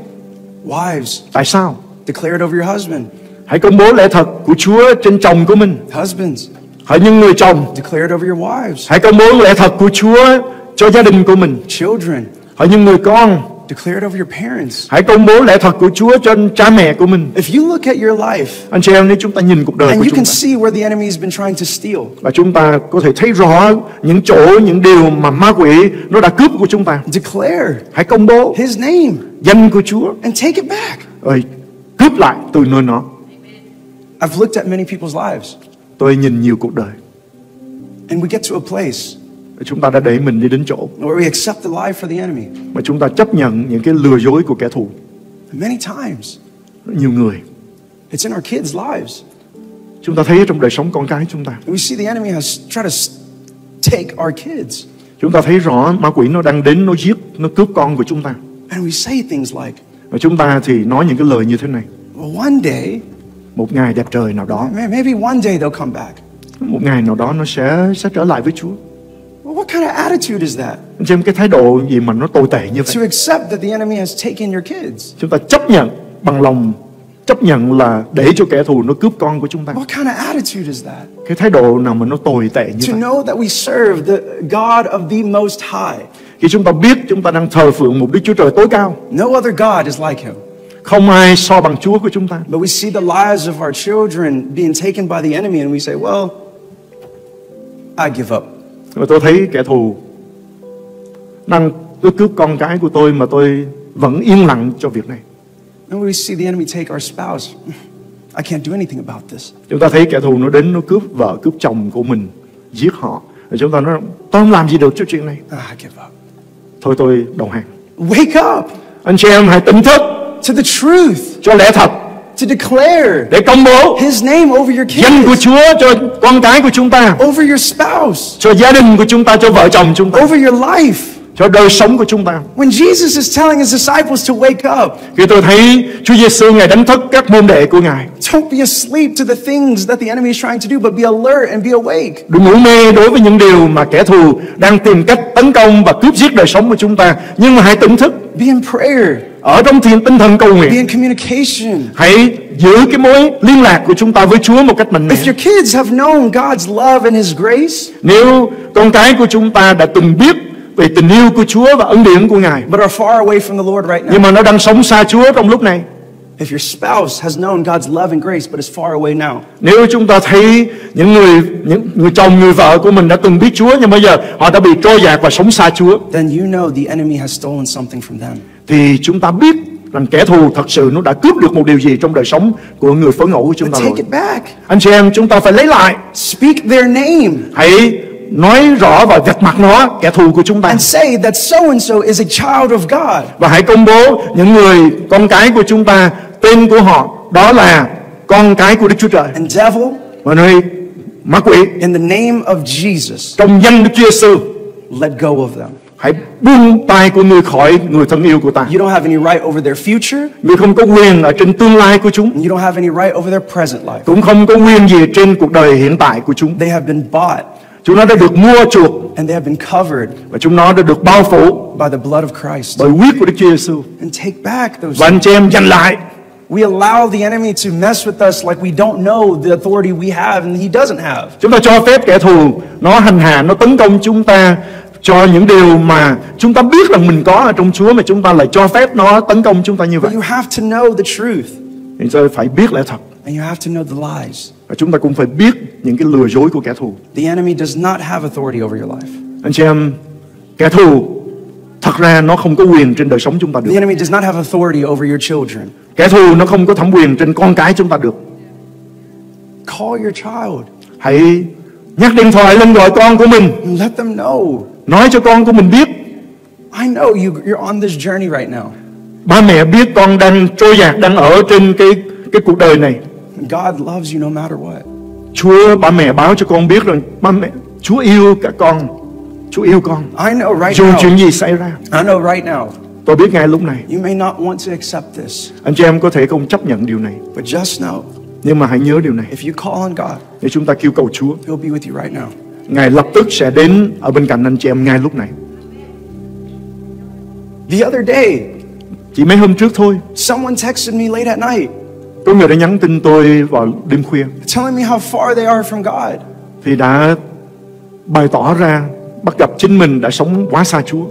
Wives. Tại sao? Declare it over your husband. Hãy công bố lẽ thật của Chúa trên chồng của mình. Husbands. Hỡi những người chồng, declare it over your wives. Hãy công bố lẽ thật của Chúa cho gia đình của mình. Children. Hỡi những người con, declare it over your parents. Hãy công bố lẽ thật của Chúa cho cha mẹ của mình. If you look at your life, anh chị em, nếu chúng ta nhìn cuộc đời and của you chúng can ta, see where the enemy has been trying to steal, và chúng ta có thể thấy rõ những chỗ, những điều mà ma quỷ nó đã cướp của chúng ta. Declare. Hãy công bố His name. Danh của Chúa. And take it back. Rồi cướp lại từ nơi nó. I've looked at many people's lives. Tôi nhìn nhiều cuộc đời. And we get to a place chúng ta đã để mình đi đến chỗ where we accept the lie for the enemy. Mà chúng ta chấp nhận những cái lừa dối của kẻ thù. Many times. Nhiều người. It's in our kids' lives. Chúng ta thấy trong đời sống con cái chúng ta. We see the enemy has tried to take our kids. Chúng ta thấy rõ ma quỷ nó đang đến, nó giết, nó cướp con của chúng ta. And we say things like. Và chúng ta thì nói những cái lời như thế này. Well, one day. Một ngày đẹp trời nào đó. Maybe one day they'll come back. Một ngày nào đó nó sẽ sẽ trở lại với Chúa. Well, what kind of attitude is that? Anh chị em, cái thái độ gì mà nó tồi tệ như vậy? To accept that the enemy has taken your kids. Chúng ta chấp nhận bằng lòng, chấp nhận là để cho kẻ thù nó cướp con của chúng ta. What kind of attitude is that? Cái thái độ nào mà nó tồi tệ như To vậy? know that we serve the God of the Most High. Khi chúng ta biết chúng ta đang thờ phượng một Đức Chúa Trời tối cao, No other God is like Him. không ai so bằng Chúa của chúng ta. But we see the lives of our children being taken by the enemy and we say, well, I give up. Và tôi thấy kẻ thù đang cứ cướp con cái của tôi mà tôi vẫn yên lặng cho việc này. And we see the enemy take our spouse. I can't do anything about this. Chúng ta thấy kẻ thù nó đến nó cướp vợ, cướp chồng của mình, giết họ. Rồi chúng ta nói tôi không làm gì được cho chuyện này. Ah, I give up. Thôi tôi đầu hàng. Wake up Anh chị em hãy tỉnh thức to the truth, cho lẽ thật, to declare để công bố His name over your danh của kids, Chúa cho con cái của chúng ta, over your spouse, cho gia đình của chúng ta, cho vợ chồng chúng ta, over your life. cho đời sống của chúng ta. When Jesus is telling His disciples to wake up, Khi tôi thấy Chúa Giêsu Ngài đánh thức các môn đệ của Ngài, don't be asleep to the things that the enemy is trying to do, but be alert and be awake. đừng ngủ mê đối với những điều mà kẻ thù đang tìm cách tấn công và cướp giết đời sống của chúng ta, nhưng mà hãy tỉnh thức, Be in prayer, ở trong thiền tinh thần cầu be nguyện. in communication. Hãy giữ cái mối liên lạc của chúng ta với Chúa một cách mạnh mẽ. If your kids have known God's love and His grace, Nếu con cái của chúng ta đã từng biết về tình yêu của Chúa và ân điển của Ngài, but are far away from the Lord right nhưng now. mà nó đang sống xa Chúa trong lúc này. If your spouse has known God's love and grace, but is far away now. Nếu chúng ta thấy những người những người chồng, người vợ của mình đã từng biết Chúa nhưng bây giờ họ đã bị trôi dạt và sống xa Chúa, Then you know the enemy has stolen something from them. thì chúng ta biết rằng kẻ thù thật sự nó đã cướp được một điều gì trong đời sống của người phối ngẫu của chúng But ta take rồi. it back. Anh chị em, chúng ta phải lấy lại. Speak their name Hãy nói rõ và vạch mặt nó, kẻ thù của chúng ta, and say that so and so is a child of God. và hãy công bố những người con cái của chúng ta, tên của họ đó là con cái của Đức Chúa Trời. And devil, Và nơi ma quỷ, in the name of Jesus, trong danh Đức Chúa Giêsu, let go of them. hãy buông tay của người khỏi người thân yêu của ta. You don't have any right over their future. Người không có quyền ở trên tương lai của chúng, And you don't have any right over their present life. cũng không có quyền gì trên cuộc đời hiện tại của chúng. They have been bought Chúng nó đã được mua chuộc and they have been covered và chúng nó đã được bao phủ by the blood of Christ. bởi huyết của Đức Chúa Giêsu. And take back those. Và anh chị em giành lại. We allow the enemy to mess with us like we don't know the authority we have and he doesn't have. Chúng ta cho phép kẻ thù nó hành hạ, nó tấn công chúng ta cho những điều mà chúng ta biết rằng mình có ở trong Chúa, mà chúng ta lại cho phép nó tấn công chúng ta như vậy. But you have to know the truth Chúng ta phải biết lẽ thật, and you have to know the lies. và chúng ta cũng phải biết những cái lừa dối của kẻ thù. The enemy does not have authority over your life. Anh chị em, kẻ thù thật ra nó không có quyền trên đời sống chúng ta The được. enemy does not have authority over your children. Kẻ thù nó không có thẩm quyền trên con cái chúng ta được. Call your child Hãy nhắc điện thoại lên gọi con của mình, and let them know. nói cho con của mình biết. I know you, you're on this journey right now. Ba mẹ biết con đang trôi dạt, đang ở trên cái cái cuộc đời này. God loves you no matter what. Chúa, ba mẹ báo cho con biết rằng ba mẹ, Chúa yêu cả con, Chúa yêu con. I know right Dù chuyện now. gì xảy ra, I know right now. tôi biết ngay lúc này. You may not want to accept this, Anh chị em có thể không chấp nhận điều này, but just know nhưng mà hãy nhớ điều này. if you call on God, Nếu chúng ta kêu cầu Chúa, He'll be with you right now. Ngài lập tức sẽ đến ở bên cạnh anh chị em ngay lúc này. The other day, Chỉ mấy hôm trước thôi, someone texted me late at night có người đã nhắn tin tôi vào đêm khuya, telling me how far they are from God. thì đã bày tỏ ra bắt gặp chính mình đã sống quá xa Chúa.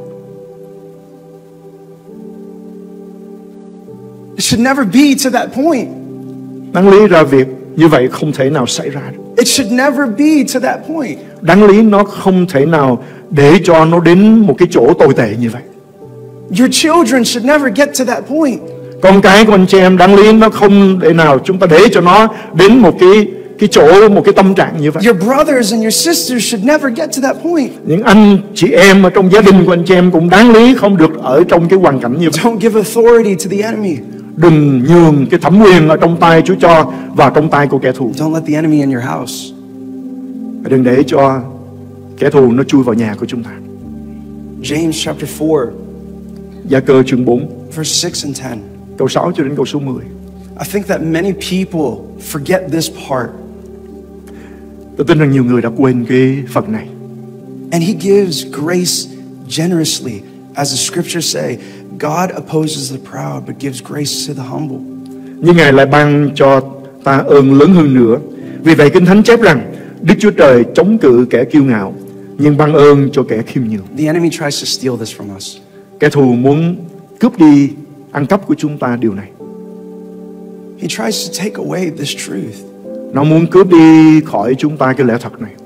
It should never be to that point. Đáng lý ra việc như vậy không thể nào xảy ra được. It should never be to that point. Đáng lý nó không thể nào để cho nó đến một cái chỗ tồi tệ như vậy. Your children should never get to that point. Con cái của anh chị em đáng lý nó không để nào chúng ta để cho nó đến một cái cái chỗ, một cái tâm trạng như vậy. Your brothers and your sisters should never get to that point. Những anh chị em ở trong gia đình của anh chị em cũng đáng lý không được ở trong cái hoàn cảnh như vậy. Don't give authority to the enemy. Đừng nhường cái thẩm quyền ở trong tay Chúa cho vào trong tay của kẻ thù. Don't let the enemy in your house. Và đừng để cho kẻ thù nó chui vào nhà của chúng ta. James chapter four, Gia Cơ chương bốn, verse six and ten. câu sáu cho đến câu số mười. I think that many people forget this part. Tôi tin rằng nhiều người đã quên cái phần này. And he gives grace generously. As the scriptures say, God opposes the proud but gives grace to the humble. Nhưng Ngài lại ban cho ta ơn lớn hơn nữa. Vì vậy Kinh Thánh chép rằng Đức Chúa Trời chống cự kẻ kiêu ngạo, nhưng ban ơn cho kẻ khiêm nhường. The enemy tries to steal this from us. Kẻ thù muốn cướp đi, ăn cắp của chúng ta điều này. He tries to take away this truth. Nó muốn cướp đi khỏi chúng ta cái lẽ thật này.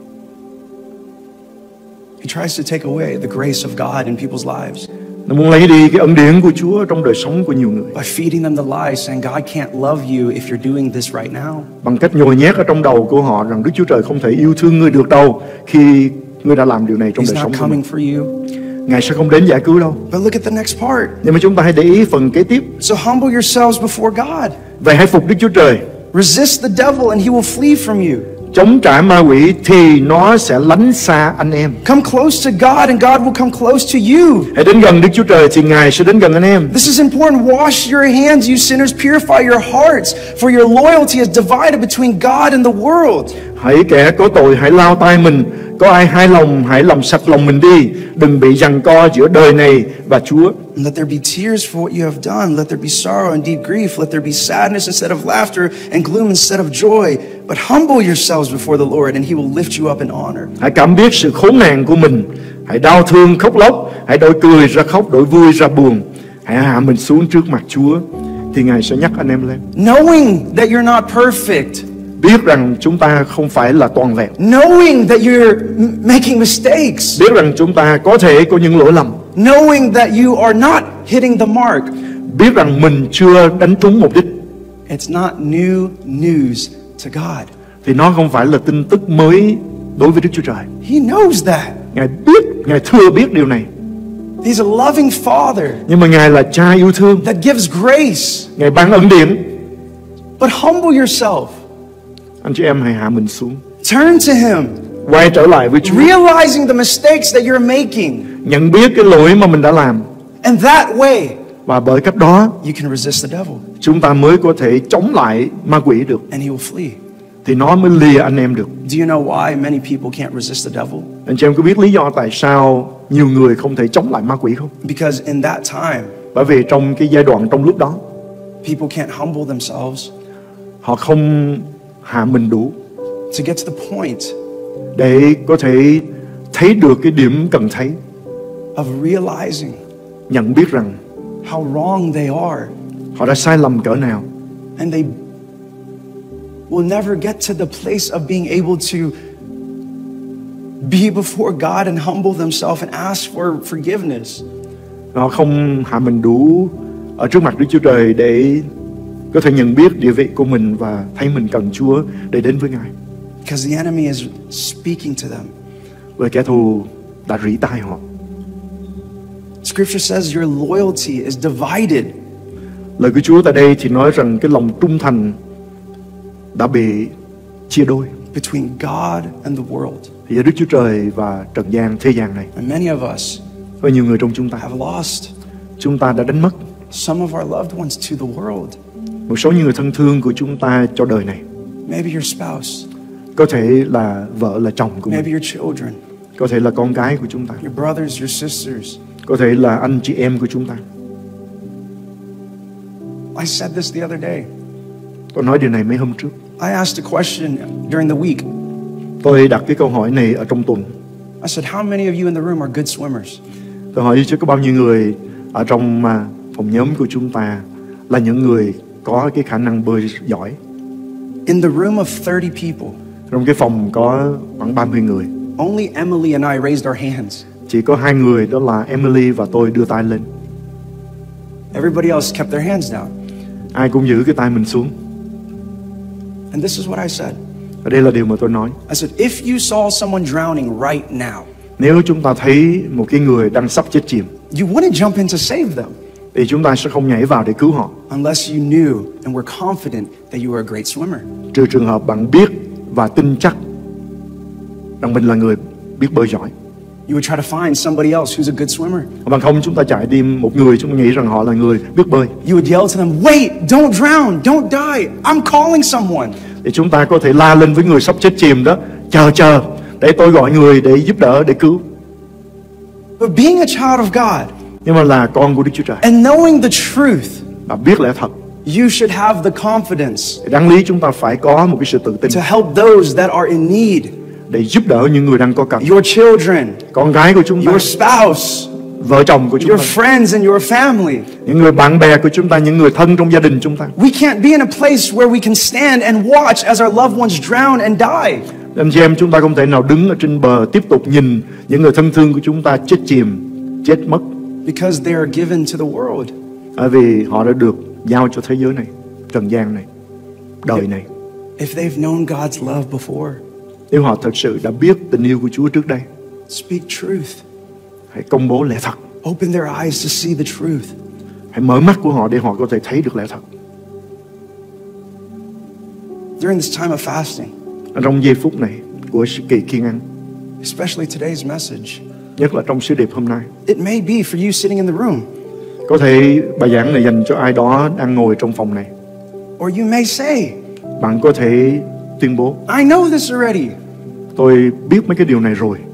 He tries to take away the grace of God in people's lives. Nó muốn lấy đi cái ân điển của Chúa trong đời sống của nhiều người. By feeding them the lie, saying God can't love you if you're doing this right now. Bằng cách nhồi nhét ở trong đầu của họ rằng Đức Chúa Trời không thể yêu thương ngươi được đâu khi ngươi đã làm điều này trong He's đời not sống của mình. coming for you. Ngài sẽ không đến giải cứu đâu. But look at the next part. Nhưng mà chúng ta hãy để ý phần kế tiếp. So humble yourselves before God. Vậy hãy phục Đức Chúa Trời. Resist the devil and he will flee from you. Chống trả ma quỷ thì nó sẽ lánh xa anh em. Come close to God and God will come close to you. Hãy đến gần Đức Chúa Trời thì Ngài sẽ đến gần anh em. This is important. Wash your hands, you sinners. Purify your hearts, for your loyalty is divided between God and the world. Hãy kẻ có tội hãy lau tay mình. Có ai hai lòng hãy làm sạch lòng mình đi. Đừng bị giằng co giữa đời này và Chúa. And let there be tears for what you have done. Let there be sorrow and deep grief. Let there be sadness instead of laughter and gloom instead of joy. But humble yourselves before the Lord and he will lift you up in honor. Hãy cảm biết sự khốn nạn của mình. Hãy đau thương khóc lóc. Hãy đổi cười ra khóc, đổi vui ra buồn. Hãy hạ mình xuống trước mặt Chúa thì Ngài sẽ nhắc anh em lên. Knowing that you're not perfect. Biết rằng chúng ta không phải là toàn vẹn. Knowing that you're making mistakes. Biết rằng chúng ta có thể có những lỗi lầm. Knowing that you are not hitting the mark. Biết rằng mình chưa đánh trúng mục đích. It's not new news to God. Thì nó không phải là tin tức mới đối với Đức Chúa Trời. He knows that. Ngài biết, Ngài thừa biết điều này. He's a loving Father Nhưng mà Ngài là Cha yêu thương. that gives grace. Ngài ban ân điển. But humble yourself. Anh chị em hãy hạ mình xuống. Turn to Him. Quay trở lại với Chúa. Realizing the mistakes that you're making. Nhận biết cái lỗi mà mình đã làm. And that way, Và bởi cách đó, you can resist the devil. chúng ta mới có thể chống lại ma quỷ được. And he will flee. Thì nó mới lìa anh em được. Do you know why many people can't resist the devil? Anh chị em có biết lý do tại sao nhiều người không thể chống lại ma quỷ không? Because in that time, Bởi vì trong cái giai đoạn trong lúc đó, people can't humble themselves họ không hạ mình đủ to get to the point để có thể thấy được cái điểm cần thấy, of realizing nhận biết rằng how wrong they are. họ đã sai lầm cỡ nào. And they will never get to the place of being able to be before God and humble themselves and ask for forgiveness. Họ không hạ mình đủ ở trước mặt Đức Chúa Trời để có thể nhận biết địa vị của mình và thấy mình cần Chúa để đến với Ngài. Because the enemy is speaking to them. Bởi kẻ thù đã rỉ tai họ. Scripture says your loyalty is divided. Lời của Chúa tại đây thì nói rằng cái lòng trung thành đã bị chia đôi between God and the world. thì giữa Đức Chúa Trời và trần gian thế gian này. And many of us Và nhiều người trong chúng ta have lost chúng ta đã đánh mất some of our loved ones to the world. một số những người thân thương của chúng ta cho đời này. Maybe your spouse, Có thể là vợ là chồng của maybe mình, your children, có thể là con cái của chúng ta, your brothers, your sisters. có thể là anh chị em của chúng ta. I said this the other day. Tôi nói điều này mấy hôm trước. I asked a question during the week. Tôi đặt cái câu hỏi này ở trong tuần. I said, how many of you in the room are good swimmers? Tôi hỏi chứ có bao nhiêu người ở trong à, phòng nhóm của chúng ta là những người có cái khả năng bơi giỏi. In the room of thirty people, Trong cái phòng có khoảng ba mươi người, only Emily and I raised our hands. chỉ có hai người, đó là Emily và tôi, đưa tay lên. Everybody else kept their hands down. Ai cũng giữ cái tay mình xuống. And this is what I said. Và đây là điều mà tôi nói. I said, if you saw someone drowning right now, Nếu chúng ta thấy một cái người đang sắp chết chìm you wouldn't jump in to save them thì chúng ta sẽ không nhảy vào để cứu họ, unless you knew and were confident that you were a great swimmer. trừ trường hợp bạn biết và tin chắc rằng mình là người biết bơi giỏi. You would try to find somebody else who's a good swimmer. Bằng không chúng ta chạy đi một người, chúng ta nghĩ rằng họ là người biết bơi. You would yell to them, wait, don't drown, don't die. I'm calling someone. Thì chúng ta có thể la lên với người sắp chết chìm đó, chờ chờ để tôi gọi người để giúp đỡ, để cứu. But being a child of God Nhưng mà là con của Đức Chúa Trời and knowing the truth, và biết lẽ thật, you should have the confidence thì đáng lý chúng ta phải có một cái sự tự tin to help those that are in need, để giúp đỡ những người đang có cần. your children, Con gái của chúng ta, your spouse, vợ chồng của chúng your ta, friends and your family. những người bạn bè của chúng ta, những người thân trong gia đình chúng ta. We can't be in a place where we can stand and watch as our loved ones drown and die. Anh chị em, chúng ta không thể nào đứng ở trên bờ tiếp tục nhìn những người thân thương của chúng ta chết chìm, chết mất, Because they are given to the world. bởi vì họ đã được giao cho thế giới này, trần gian này, đời này. If they've known God's love before, Nếu họ thật sự đã biết tình yêu của Chúa trước đây, speak truth. hãy công bố lẽ thật. Open their eyes to see the truth. Hãy mở mắt của họ để họ có thể thấy được lẽ thật. During this time of fasting, Ở trong giây phút này của sự kỳ kiêng ăn, especially today's message, nhất là trong sứ điệp hôm nay, it may be for you sitting in the room, có thể bài giảng này dành cho ai đó đang ngồi trong phòng này. or you may say, Bạn có thể tuyên bố, I know this already. tôi biết mấy cái điều này rồi.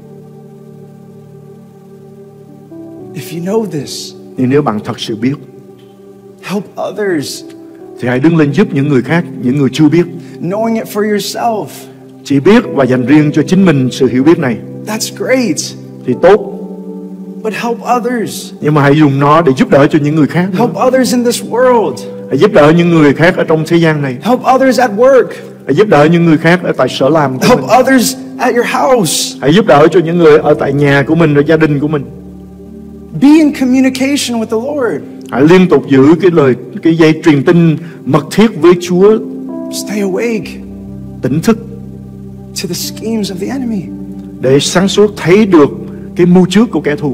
If you know this, Nhưng nếu bạn thật sự biết, help others. thì hãy đứng lên giúp những người khác, những người chưa biết. Knowing it for yourself, Chỉ biết và dành riêng cho chính mình sự hiểu biết này that's great. thì tốt, But help others. nhưng mà hãy dùng nó để giúp đỡ cho những người khác nữa. Help others in this world. Hãy giúp đỡ những người khác ở trong thế gian này. Help others at work. Hãy giúp đỡ những người khác ở tại sở làm của Help mình. others at your house. Hãy giúp đỡ cho những người ở tại nhà của mình, ở gia đình của mình. Be in communication with the Lord. Hãy liên tục giữ cái lời, cái dây truyền tin mật thiết với Chúa, Stay awake tỉnh thức to the schemes of the enemy. để sáng suốt thấy được cái mưu trước của kẻ thù.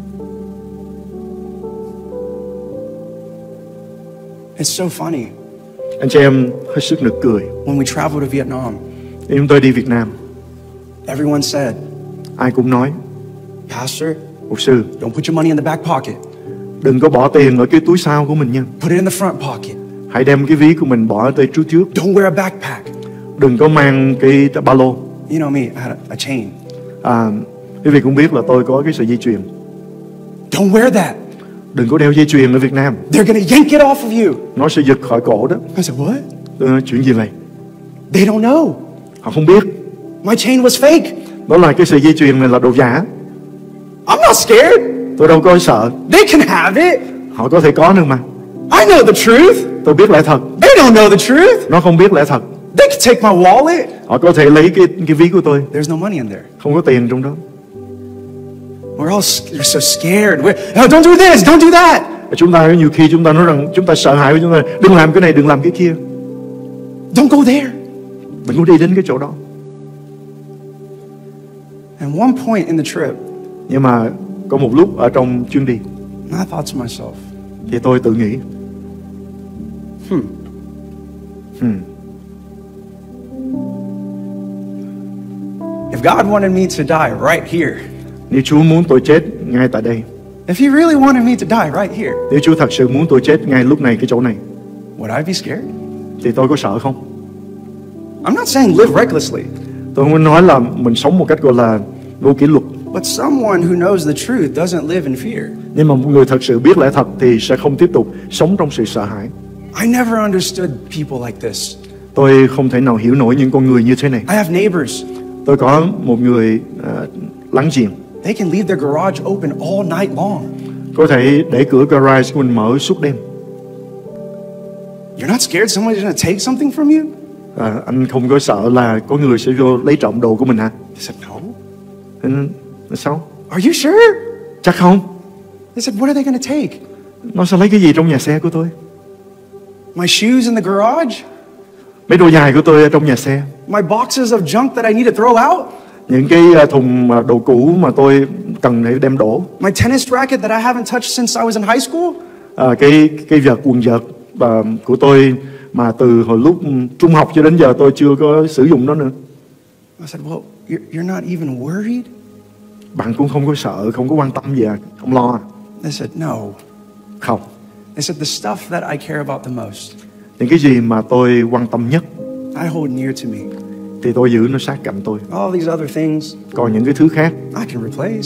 It's so funny. Anh chị em hết sức nực cười. When we traveled to Vietnam, Khi chúng tôi đi Việt Nam, everyone said, ai cũng nói, Pastor, mục sư, don't put your money in the back pocket. đừng có bỏ tiền ở cái túi sau của mình nha. Put it in the front pocket. Hãy đem cái ví của mình bỏ tới trước trước. Don't wear a backpack. Đừng có mang cái ba lô. You know me, I had a, a chain. À, quý vị cũng biết là tôi có cái sợi dây chuyền. Don't wear that. Đừng có đeo dây chuyền ở Việt Nam, They're going to yank it off of you. nó sẽ giật khỏi cổ đó. I said, what? Tôi nói, chuyện gì vậy? They don't know. Họ không biết. My chain was fake. Đó là cái sợi dây chuyền này là đồ giả. I'm not scared. Tôi đâu có sợ. They can have it. Họ có thể có được mà. I know the truth. Tôi biết lẽ thật. They don't know the truth. Nó không biết lẽ thật. They can take my wallet. Họ có thể lấy cái cái ví của tôi. There's no money in there. Không có tiền trong đó. We're all we're so scared. We're, oh, don't do this. Don't do that. Chúng ta nhiều khi chúng ta nói rằng chúng ta sợ hãi, chúng ta đừng làm cái này, đừng làm cái kia. Don't go there. Đừng có đi đến cái chỗ đó. And one point in the trip, Nhưng mà có một lúc ở trong chuyến đi I thought to myself, thì tôi tự nghĩ, hmm, hmm, if God wanted me to die right here, nếu Chúa muốn tôi chết ngay tại đây, if He really wanted me to die right here, nếu Chúa thật sự muốn tôi chết ngay lúc này cái chỗ này, would I be scared? thì tôi có sợ không? I'm not saying live recklessly, Tôi không muốn nói là mình sống một cách gọi là vô kỷ luật. but someone who knows the truth doesn't live in fear. Nhưng mà một người thật sự biết lẽ thật thì sẽ không tiếp tục sống trong sự sợ hãi. I never understood people like this. Tôi không thể nào hiểu nổi những con người như thế này. I have neighbors. Tôi có một người uh, láng giềng, They can leave their garage open all night long. có thể để cửa garage của mình mở suốt đêm. You're not scared somebody's going to take something from you? À, anh không có sợ là có người sẽ vô lấy trộm đồ của mình hả? They said, no. Anh, sao? Are you sure? Chắc không? They said, what are they going to take? Nó sẽ lấy cái gì trong nhà xe của tôi? My shoes in the garage? Mấy đôi giày của tôi ở trong nhà xe. My boxes of junk that I need to throw out? Những cái uh, thùng uh, đồ cũ mà tôi cần để đem đổ. My tennis racket that I haven't touched since I was in high school? À, cái cái vợt quần vợt uh, của tôi mà từ hồi lúc trung học cho đến giờ tôi chưa có sử dụng nó nữa. I said, well, you're, you're not even worried? Bạn cũng không có sợ, không có quan tâm gì à? Không lo à? They said, no. Không. They said, the stuff that I care about the most, Những cái gì mà tôi quan tâm nhất I hold near to me. thì tôi giữ nó sát cạnh tôi. All these other things, Còn những cái thứ khác I can replace.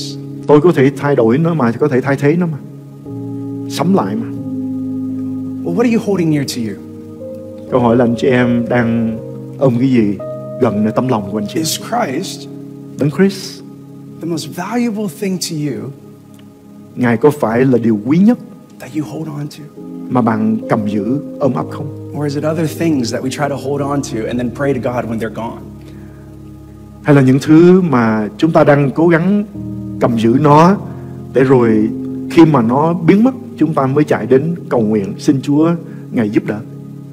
Tôi có thể thay đổi nó mà, có thể thay thế nó mà, sống lại mà. Well, what are you holding near to you? Câu hỏi là anh chị em đang ôm cái gì gần nơi tấm lòng của anh chị? Is Christ Đấng Christ, the most valuable thing to you Ngài có phải là điều quý nhất that you hold on to? mà bạn cầm giữ, ôm ấp không? Or is it other things that we try to hold on to and then pray to God when they're gone? Hay là những thứ mà chúng ta đang cố gắng cầm giữ nó, để rồi khi mà nó biến mất, chúng ta mới chạy đến cầu nguyện xin Chúa Ngài giúp đỡ.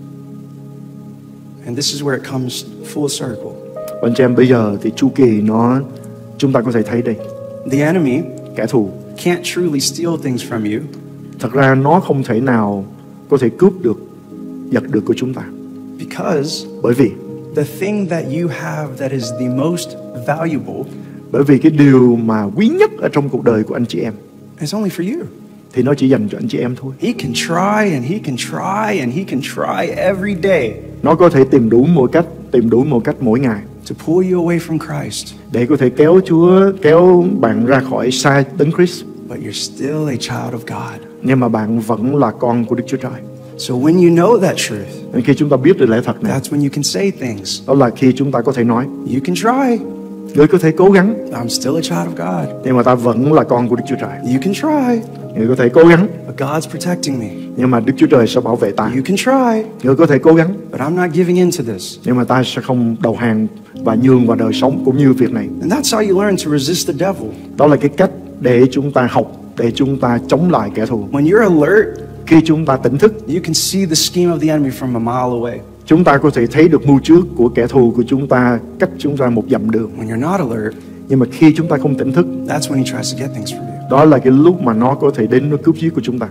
And this is where it comes full circle. Và anh chị em, bây giờ thì chu kỳ nó, chúng ta có thể thấy đây, The enemy kẻ thù can't truly steal things from you thật ra nó không thể nào có thể cướp được, giật được của chúng ta, because bởi vì the thing that you have that is the most valuable bởi vì cái điều mà quý nhất ở trong cuộc đời của anh chị em is only for you. thì nó chỉ dành cho anh chị em thôi. He can try and he can try and he can try every day Nó có thể tìm đủ mọi cách, tìm đủ mọi cách mỗi ngày to pull you away from Christ, để có thể kéo Chúa, kéo bạn ra khỏi xa Đấng Christ. but you're still a child of God. Nhưng mà bạn vẫn là con của Đức Chúa Trời. So when you know that truth, Nên khi chúng ta biết được lẽ thật này, that's when you can say things. đó là khi chúng ta có thể nói, You can try. người có thể cố gắng, I'm still a child of God. nhưng mà ta vẫn là con của Đức Chúa Trời. You can try, Người có thể cố gắng, but God's protecting me. nhưng mà Đức Chúa Trời sẽ bảo vệ ta. You can try, Người có thể cố gắng, but I'm not giving in to this. nhưng mà ta sẽ không đầu hàng và nhường vào đời sống cũng như việc này. And that's how you learn to resist the devil. Đó là cái cách để chúng ta học, để chúng ta chống lại kẻ thù. When you're alert, Khi chúng ta tỉnh thức, you can see the scheme of the enemy from a mile away. chúng ta có thể thấy được mưu trước của kẻ thù của chúng ta cách chúng ta một dặm đường. When you're not alert, Nhưng mà khi chúng ta không tỉnh thức, that's when he tries to get things from you. đó là cái lúc mà nó có thể đến nó cướp giết của chúng ta.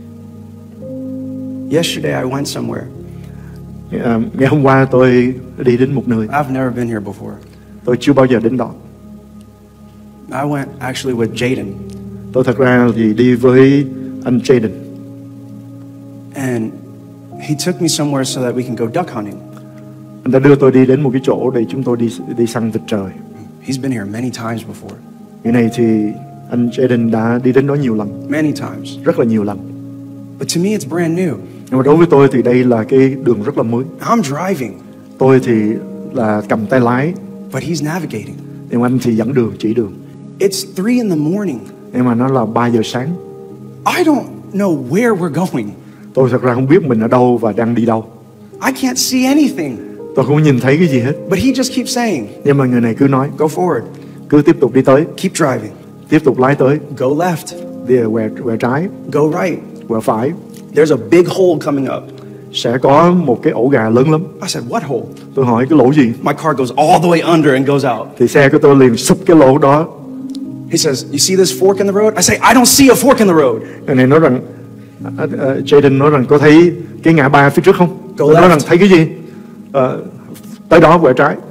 Yesterday I went somewhere. À, ngày hôm qua tôi đi đến một nơi, I've never been here before. tôi chưa bao giờ đến đó. I went actually with Jaden, Tôi thật ra thì đi với anh Jaden. and he took me somewhere so that we can go duck hunting. Anh đã đưa tôi đi đến một cái chỗ để chúng tôi đi đi săn vịt trời. He's been here many times before. Cái này thì anh Jaden đã đi đến đó nhiều lần, Many times. rất là nhiều lần. But to me it's brand new. Nhưng mà đối với tôi thì đây là cái đường rất là mới. I'm driving, Tôi thì là cầm tay lái, but he's navigating. nhưng anh thì dẫn đường, chỉ đường. It's three in the morning. Nhưng mà nó là ba giờ sáng. I don't know where we're going. Tôi thật ra không biết mình ở đâu và đang đi đâu. I can't see anything. Tôi không nhìn thấy cái gì hết. But he just keeps saying, Nhưng mà người này cứ nói, go forward, cứ tiếp tục đi tới, keep driving, tiếp tục lái tới, go left, đi quẹo quẹo trái, go right. quẹo phải. There's a big hole coming up. Sẽ có một cái ổ gà lớn lắm. I said, what hole? Tôi hỏi cái lỗ gì? My car goes all the way under and goes out. Thì xe của tôi liền sụp cái lỗ đó. He says, you see this fork in the road? I say, I don't see a fork in the road. Người này nói rằng, uh, uh, Jaden nói rằng có thấy cái ngã ba phía trước không? Go Tôi nói left. rằng thấy cái gì? Ờ, tới đó quẹo trái.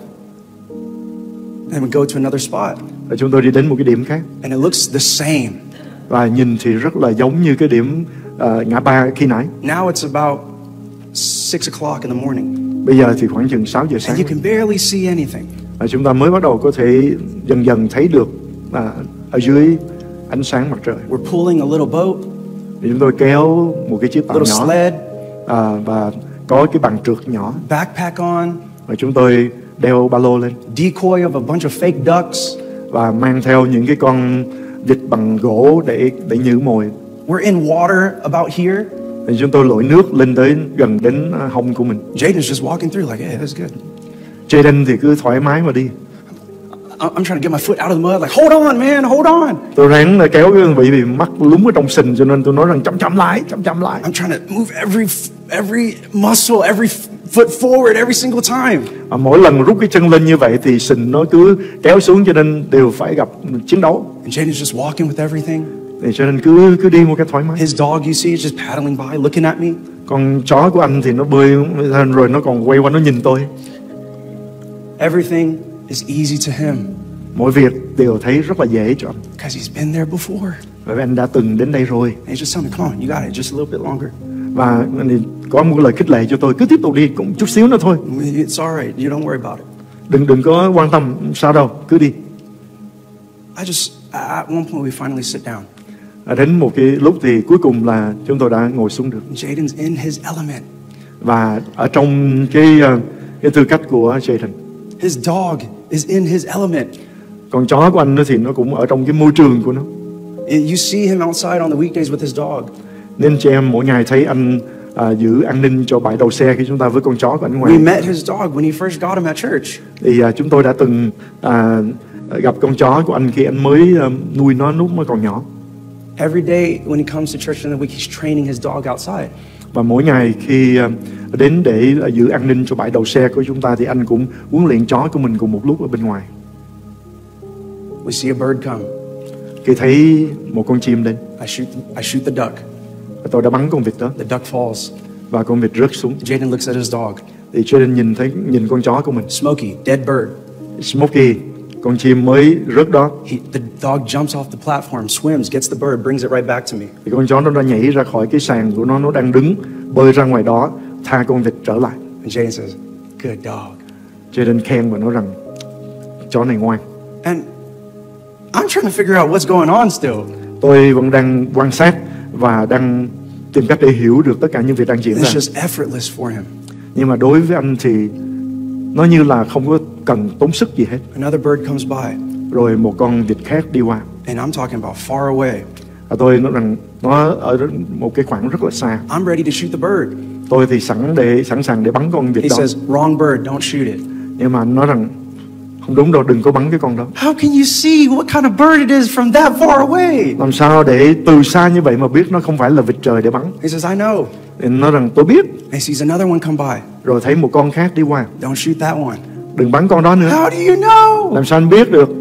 And we go to another spot, Và chúng tôi đi đến một cái điểm khác. and it looks the same. Và nhìn thì rất là giống như cái điểm uh, ngã ba khi nãy. Now it's about six o'clock in the morning, Bây giờ thì khoảng chừng sáu giờ sáng. and you can barely see anything. Và chúng ta mới bắt đầu có thể dần dần thấy được à, ở dưới ánh sáng mặt trời. We're pulling a little boat, Thì chúng tôi kéo một cái chiếc tàu little nhỏ sled, à, và có cái bàn trượt nhỏ. backpack on, Và chúng tôi đeo ba lô lên decoy of a bunch of fake ducks. và mang theo những cái con vịt bằng gỗ để để nhử mồi. We're in water about here. Thì chúng tôi lội nước lên tới gần đến à, hông của mình. Jaden's just walking through like, hey, that's good. Jaden thì cứ thoải mái mà đi. I- I'm trying to get my foot out of the mud. Like, hold on, man, hold on. Tôi ráng là kéo cái bị bị mắc lúng ở trong sình, cho nên tôi nói rằng chậm chậm lại, chậm chậm lại. I'm trying to move every f- every muscle, every f- foot forward every single time. À, mỗi lần rút cái chân lên như vậy thì sình nó cứ kéo xuống, cho nên đều phải gặp chiến đấu. And Jaden's just walking with everything. Thì cho nên cứ cứ đi một cái thoải mái. His dog, you see, is just paddling by, looking at me. Con chó của anh thì nó bơi lên rồi nó còn quay qua nó nhìn tôi. Everything is easy to him Mọi việc đều thấy rất là dễ cho anh, because he's been there before. bởi vì anh đã từng đến đây rồi. And he's just telling me, come on, you got it, just a little bit longer. Và anh thì có một cái lời khích lệ cho tôi, cứ tiếp tục đi, cũng chút xíu nữa thôi. It's all right. You don't worry about it. Đừng đừng có quan tâm, sao đâu, cứ đi. I just at one point we finally sit down. À, đến một cái lúc thì cuối cùng là chúng tôi đã ngồi xuống được. Jaden's in his element. Và ở trong cái uh, cái tư cách của Jaden, His dog is in his element. con chó của anh nó thì nó cũng ở trong cái môi trường của nó. You see him outside on the weekdays with his dog. Nên chị em mỗi ngày thấy anh à, giữ an ninh cho bãi đậu xe khi chúng ta với con chó của anh ngoài. We met his dog when he first got him at church. Thì à, chúng tôi đã từng à, gặp con chó của anh khi anh mới à, nuôi nó lúc nó còn nhỏ. Every day when he comes to church in the week, he's training his dog outside. Và mỗi ngày khi à, đến để à, giữ an ninh cho bãi đậu xe của chúng ta thì anh cũng huấn luyện chó của mình cùng một lúc ở bên ngoài. We see a bird come. Khi thấy một con chim đến, I shoot, I shoot the duck. tôi đã bắn con vịt đó The duck falls. và con vịt rớt xuống. Jaden looks at his dog. Thì Jaden nhìn thấy nhìn con chó của mình. Smokey, dead bird. Smokey, con chim mới rớt đó. He, the dog jumps off the platform, swims, gets the bird, brings it right back to me. Thì con chó nó đã nhảy ra khỏi cái sàn của nó, nó đang đứng, bơi ra ngoài đó, tha con vịt trở lại. And Jaden says, "Good dog." Jaden khen và nói rằng chó này ngoan. And I'm trying to figure out what's going on still. Tôi vẫn đang quan sát và đang tìm cách để hiểu được tất cả những việc đang diễn It's ra. just effortless for him. Nhưng mà đối với anh thì nó như là không có cần tốn sức gì hết. Another bird comes by, Rồi một con vịt khác đi qua. and I'm talking about far away. Và tôi nói rằng nó ở một cái khoảng rất là xa. I'm ready to shoot the bird. Tôi thì sẵn để sẵn sàng để bắn con vịt He đó. says, "Wrong bird, don't shoot it." Nhưng mà anh nói rằng không đúng đâu, đừng có bắn cái con đó. How can you see what kind of bird it is from that far away? Làm sao để từ xa như vậy mà biết nó không phải là vịt trời để bắn? He says, "I know." Thì nói rằng tôi biết. And he sees another one come by. Rồi thấy một con khác đi qua. Don't shoot that one. Đừng bắn con đó nữa. How do you know? Làm sao anh biết được?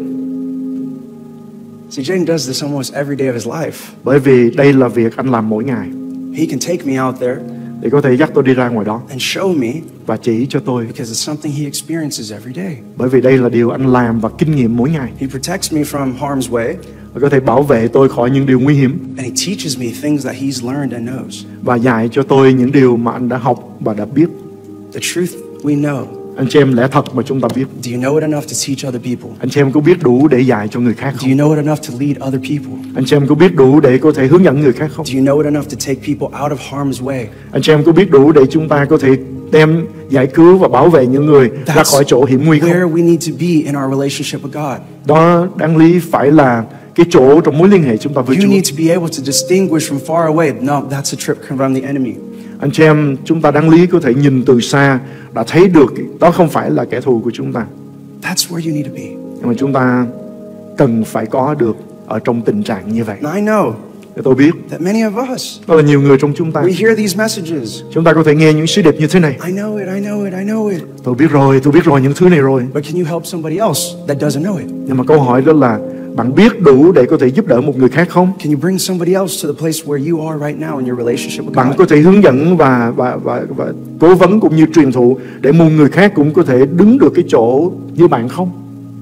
See, Jaden does this almost every day of his life. Bởi vì đây là việc anh làm mỗi ngày. He can take me out there Để có thể dắt tôi đi ra ngoài đó and show me và chỉ cho tôi. because it's something he experiences every day. Bởi vì đây là điều anh làm và kinh nghiệm mỗi ngày. He protects me from harm's way, Và có thể bảo vệ tôi khỏi những điều nguy hiểm. and he teaches me things that he's learned and knows. Và dạy cho tôi những điều mà anh đã học và đã biết. The truth we know. Anh chị em lẽ thật mà chúng ta biết. Do you know it enough to teach other people? Anh chị em có biết đủ để dạy cho người khác Do không? you know it enough to lead other people? Anh chị em có biết đủ để có thể hướng dẫn người khác không? Do you know it enough to take people out of harm's way? Anh chị em có biết đủ để chúng ta có thể đem giải cứu và bảo vệ những người ra That's khỏi chỗ hiểm nguy không? where we need to be in our relationship with God. Đó đáng lý phải là cái chỗ trong mối liên hệ chúng ta với You Chúa. need to be able to distinguish from far away. No, that's a trip from the enemy. Anh chị em, chúng ta đáng lý có thể nhìn từ xa đã thấy được đó không phải là kẻ thù của chúng ta. That's where you need to be. Nhưng mà chúng ta cần phải có được ở trong tình trạng như vậy. And I know Để tôi biết that many of us, đó là nhiều người trong chúng ta. we hear these messages. Chúng ta có thể nghe những sứ điệp như thế này. I know it, I know it, I know it. Tôi biết rồi, tôi biết rồi những thứ này rồi. But can you help somebody else that doesn't know it? Nhưng mà câu hỏi đó là bạn biết đủ để có thể giúp đỡ một người khác không? Can you bring somebody else to the place where you are right now in your relationship with Bạn God? có thể hướng dẫn và và và, và cố vấn cũng như truyền thụ để một người khác cũng có thể đứng được cái chỗ như bạn không?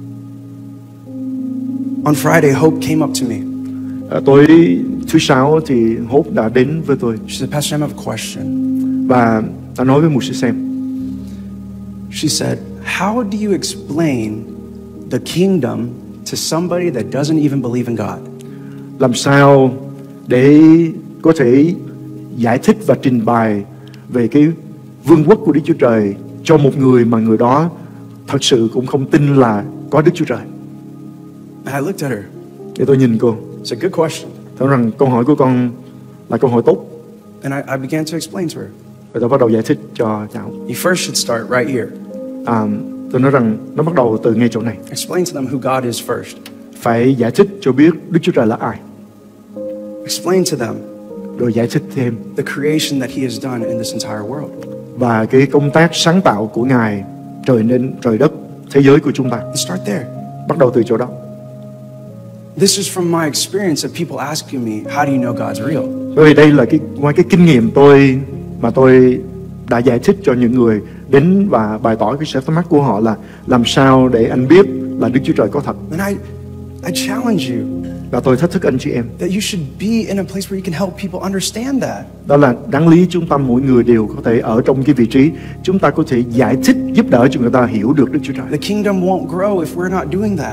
On Friday, Hope came up to me. À, tối thứ sáu thì Hope đã đến với tôi She said, "Pastor, I have a question." và đã nói với mục sư Sam. She said, "How do you explain the kingdom to somebody that doesn't even believe in God?" Làm sao để có thể giải thích và trình bày về cái vương quốc của Đức Chúa Trời cho một người mà người đó thật sự cũng không tin là có Đức Chúa Trời? And I looked at her. Để tôi nhìn cô. It's a good question. Tôi rằng câu hỏi của con là câu hỏi tốt. And I, I began to explain to her. Và tôi bắt đầu giải thích cho cháu. You first should start right here. À, tôi nói rằng nó bắt đầu từ ngay chỗ này. Explain to them who God is first. Phải giải thích cho biết Đức Chúa Trời là ai. Explain to them Rồi giải thích thêm the creation that He has done in this entire world. và cái công tác sáng tạo của Ngài trời nên trời đất thế giới của chúng ta. And start there. Bắt đầu từ chỗ đó. This is from my experience of people asking me, "How do you know God's real?" Bởi vì đây là cái ngoài cái kinh nghiệm tôi mà tôi đã giải thích cho những người đến và bày tỏ cái sự thắc mắc của họ là làm sao để anh biết là Đức Chúa Trời có thật. And I, I challenge you Và tôi thách thức anh chị em. that you should be in a place where you can help people understand that. Đó là đáng lý chúng ta mỗi người đều có thể ở trong cái vị trí chúng ta có thể giải thích giúp đỡ cho người ta hiểu được Đức Chúa Trời. The kingdom won't grow if we're not doing that.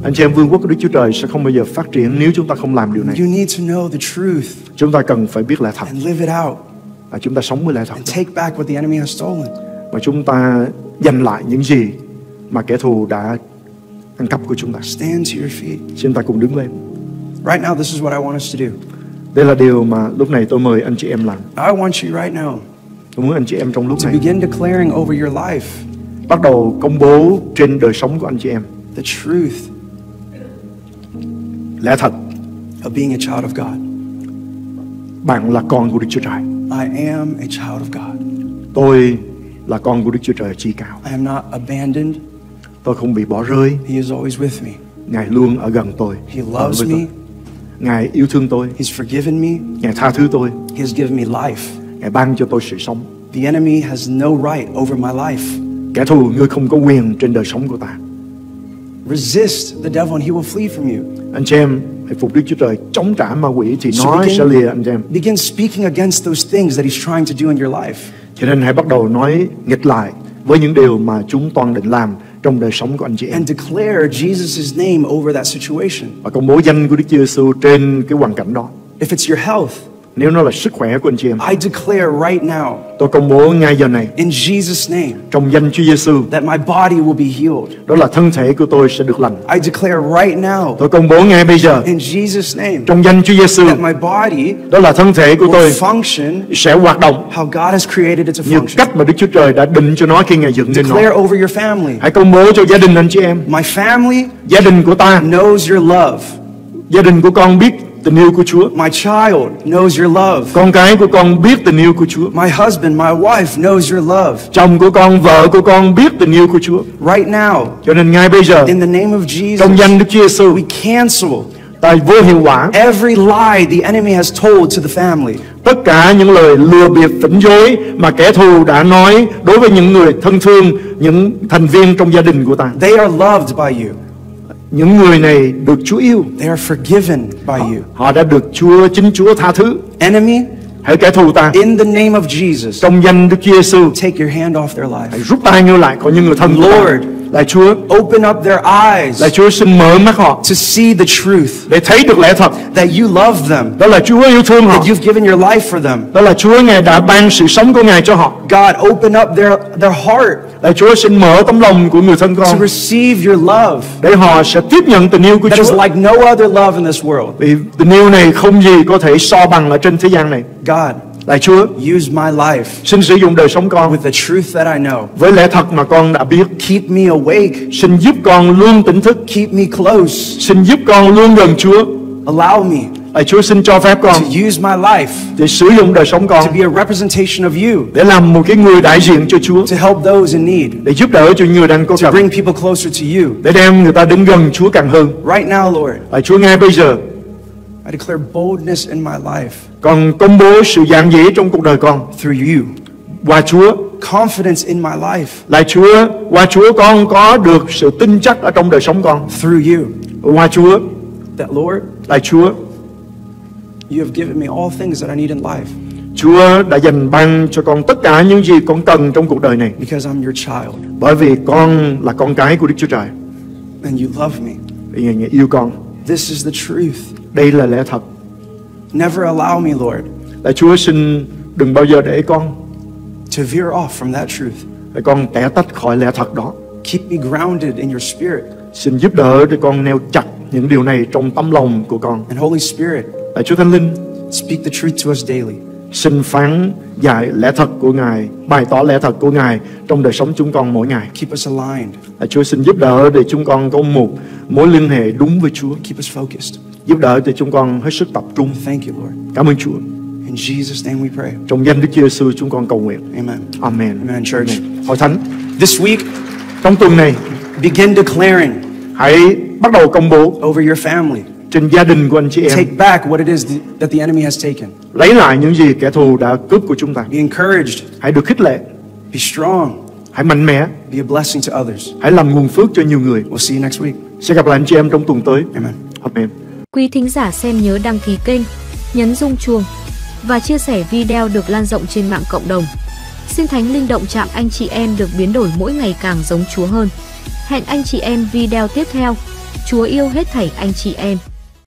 Anh chị em, vương quốc của Đức Chúa Trời sẽ không bao giờ phát triển nếu chúng ta không làm điều này. You need to know the truth Chúng ta cần phải biết lẽ thật and live it out và chúng ta sống với lẽ thật and take back what the enemy has stolen. và chúng ta giành lại những gì mà kẻ thù đã ăn cắp của chúng ta. Stand to your feet. Xin ta cùng đứng lên. Right now, this is what I want us to do. Đây là điều mà lúc này tôi mời anh chị em làm. I want you right now Tôi muốn anh chị em trong lúc to này begin declaring over your life bắt đầu công bố trên đời sống của anh chị em the truth lẽ thật. of being a child of God. Bạn là con của Đức Chúa Trời. I am a child of God. Tôi là con của Đức Chúa Trời chi cao. I am not abandoned. Tôi không bị bỏ rơi. He is always with me. Ngài luôn ở gần tôi. He ở loves với me. tôi. Ngài yêu thương tôi. He's forgiven me. Ngài tha thứ tôi. He has given me life. Ngài ban cho tôi sự sống. The enemy has no right over my life. Kẻ thù, ngươi không có quyền trên đời sống của ta. Resist the devil and he will flee from you. Anh chị em, hãy phục Đức Chúa Trời, chống trả ma quỷ thì So nó begin- sẽ lìa anh chị em. Begin speaking against those things that he's trying to do in your life. Cho nên hãy bắt đầu nói nghịch lại với những điều mà chúng toàn định làm trong đời sống của anh chị em. And declare Jesus' name over that situation. Và công bố danh của Đức Chúa Giêsu trên cái hoàn cảnh đó. If it's your health, Nếu nó là sức khỏe của anh chị em, I declare right now, tôi công bố ngay giờ này in Jesus' name, trong danh Chúa Giêsu, that my body will be healed. đó là thân thể của tôi sẽ được lành. I declare right now, Tôi công bố ngay bây giờ in Jesus' name, trong danh Chúa Giêsu, that my body đó là thân thể của tôi will function sẽ hoạt động how God has created it to như function. cách mà Đức Chúa Trời đã định cho nó khi Ngài dựng nên nó. Declare over your family. Hãy công bố cho gia đình anh chị em, My family gia đình của ta, knows your love. gia đình của con biết tình yêu của Chúa. My child knows your love. Con cái của con biết tình yêu của Chúa. My husband, my wife knows your love. Chồng của con, vợ của con biết tình yêu của Chúa. Right now, Cho nên ngay bây giờ, in the name of trong Jesus, danh Đức Chúa Giêsu, we cancel ta vô hiệu quả every lie the enemy has told to the family. tất cả những lời lừa bịp phỉnh dối mà kẻ thù đã nói đối với những người thân thương, những thành viên trong gia đình của ta. They are loved by you. Những người này được Chúa yêu. They are forgiven by you. Họ đã được Chúa, chính Chúa tha thứ. Enemy, Hãy kẻ thù ta, in the name of Jesus, trong danh Đức Chúa Giêsu, take your hand off their life. hãy rút tay ngươi lại khỏi những người thân của ta. Lord, Lạy Chúa, open up their eyes lạy Chúa xin mở mắt họ to see the truth, để thấy được lẽ thật. that you love them, Đó là Chúa yêu thương họ. that you've given your life for them. Đó là Chúa Ngài đã ban sự sống của Ngài cho họ. God, open up their, their heart Lạy Chúa xin mở tấm lòng của người thân to con receive your love để họ sẽ tiếp nhận tình yêu của that is Chúa. like no other love in this world. Vì tình yêu này không gì có thể so bằng ở trên thế gian này. God, Lạy Chúa, use my life xin sử dụng đời sống con with the truth that I know. với lẽ thật mà con đã biết. Keep me awake. Xin giúp con luôn tỉnh thức. Keep me close. Xin giúp con luôn gần Chúa. Allow me Lạy Chúa xin cho phép con to use my life để sử dụng đời sống con to be a representation of you, để làm một cái người đại diện cho Chúa, to help those in need, để giúp đỡ cho người đang có to cần, bring people closer to you. để đem người ta đến gần Chúa càng hơn. Right now, Lord, Lạy Chúa, ngay bây giờ I declare boldness in my life con công bố sự dạn dĩ trong cuộc đời con through you, qua Chúa. confidence in my life Lạy Chúa, qua Chúa con có được sự tin chắc ở trong đời sống con. through you. Qua Chúa, That, Lord, lạy Chúa, you have given me all things that I need in life Chúa đã dành ban cho con tất cả những gì con cần trong cuộc đời này, because I'm your child bởi vì con là con cái của Đức Chúa Trời. and you love me. Vì Ngài yêu con. This is the truth. Đây là lẽ thật. Never allow me, Lord, Lạy Chúa, xin đừng bao giờ để con to veer off from that truth. để con tẻ tách khỏi lẽ thật đó. Keep me grounded in your spirit. Xin giúp đỡ để con neo chặt những điều này trong tấm lòng của con. And Holy Spirit, Lạy Chúa Thánh Linh, speak the truth to us daily. xin phán dạy lẽ thật của Ngài, bày tỏ lẽ thật của Ngài trong đời sống chúng con mỗi ngày. Keep us aligned. Lạy Chúa xin giúp đỡ để chúng con có một mối liên hệ đúng với Chúa. Keep us focused. Giúp đỡ để chúng con hết sức tập trung. Thank you, Lord. Cảm ơn Chúa. In Jesus' name we pray. Trong danh Đức Chúa Giêsu chúng con cầu nguyện. Amen. Amen. Amen, church. Amen. Hội thánh, This week, trong tuần này begin declaring hãy bắt đầu công bố over your family. trên gia đình của anh chị em, Take back what it is that the enemy has taken. lấy lại những gì kẻ thù đã cướp của chúng ta. Be encouraged. Hãy được khích lệ, Be strong. hãy mạnh mẽ, Be a blessing to others. hãy làm nguồn phước cho nhiều người. We'll see you next week. Sẽ gặp lại anh chị em trong tuần tới. Amen. Amen. Quý thính giả xem nhớ đăng ký kênh, nhấn rung chuông và chia sẻ video được lan rộng trên mạng cộng đồng. Xin Thánh Linh động chạm anh chị em được biến đổi mỗi ngày càng giống Chúa hơn. Hẹn anh chị em video tiếp theo. Chúa Chúa yêu hết thảy anh chị em.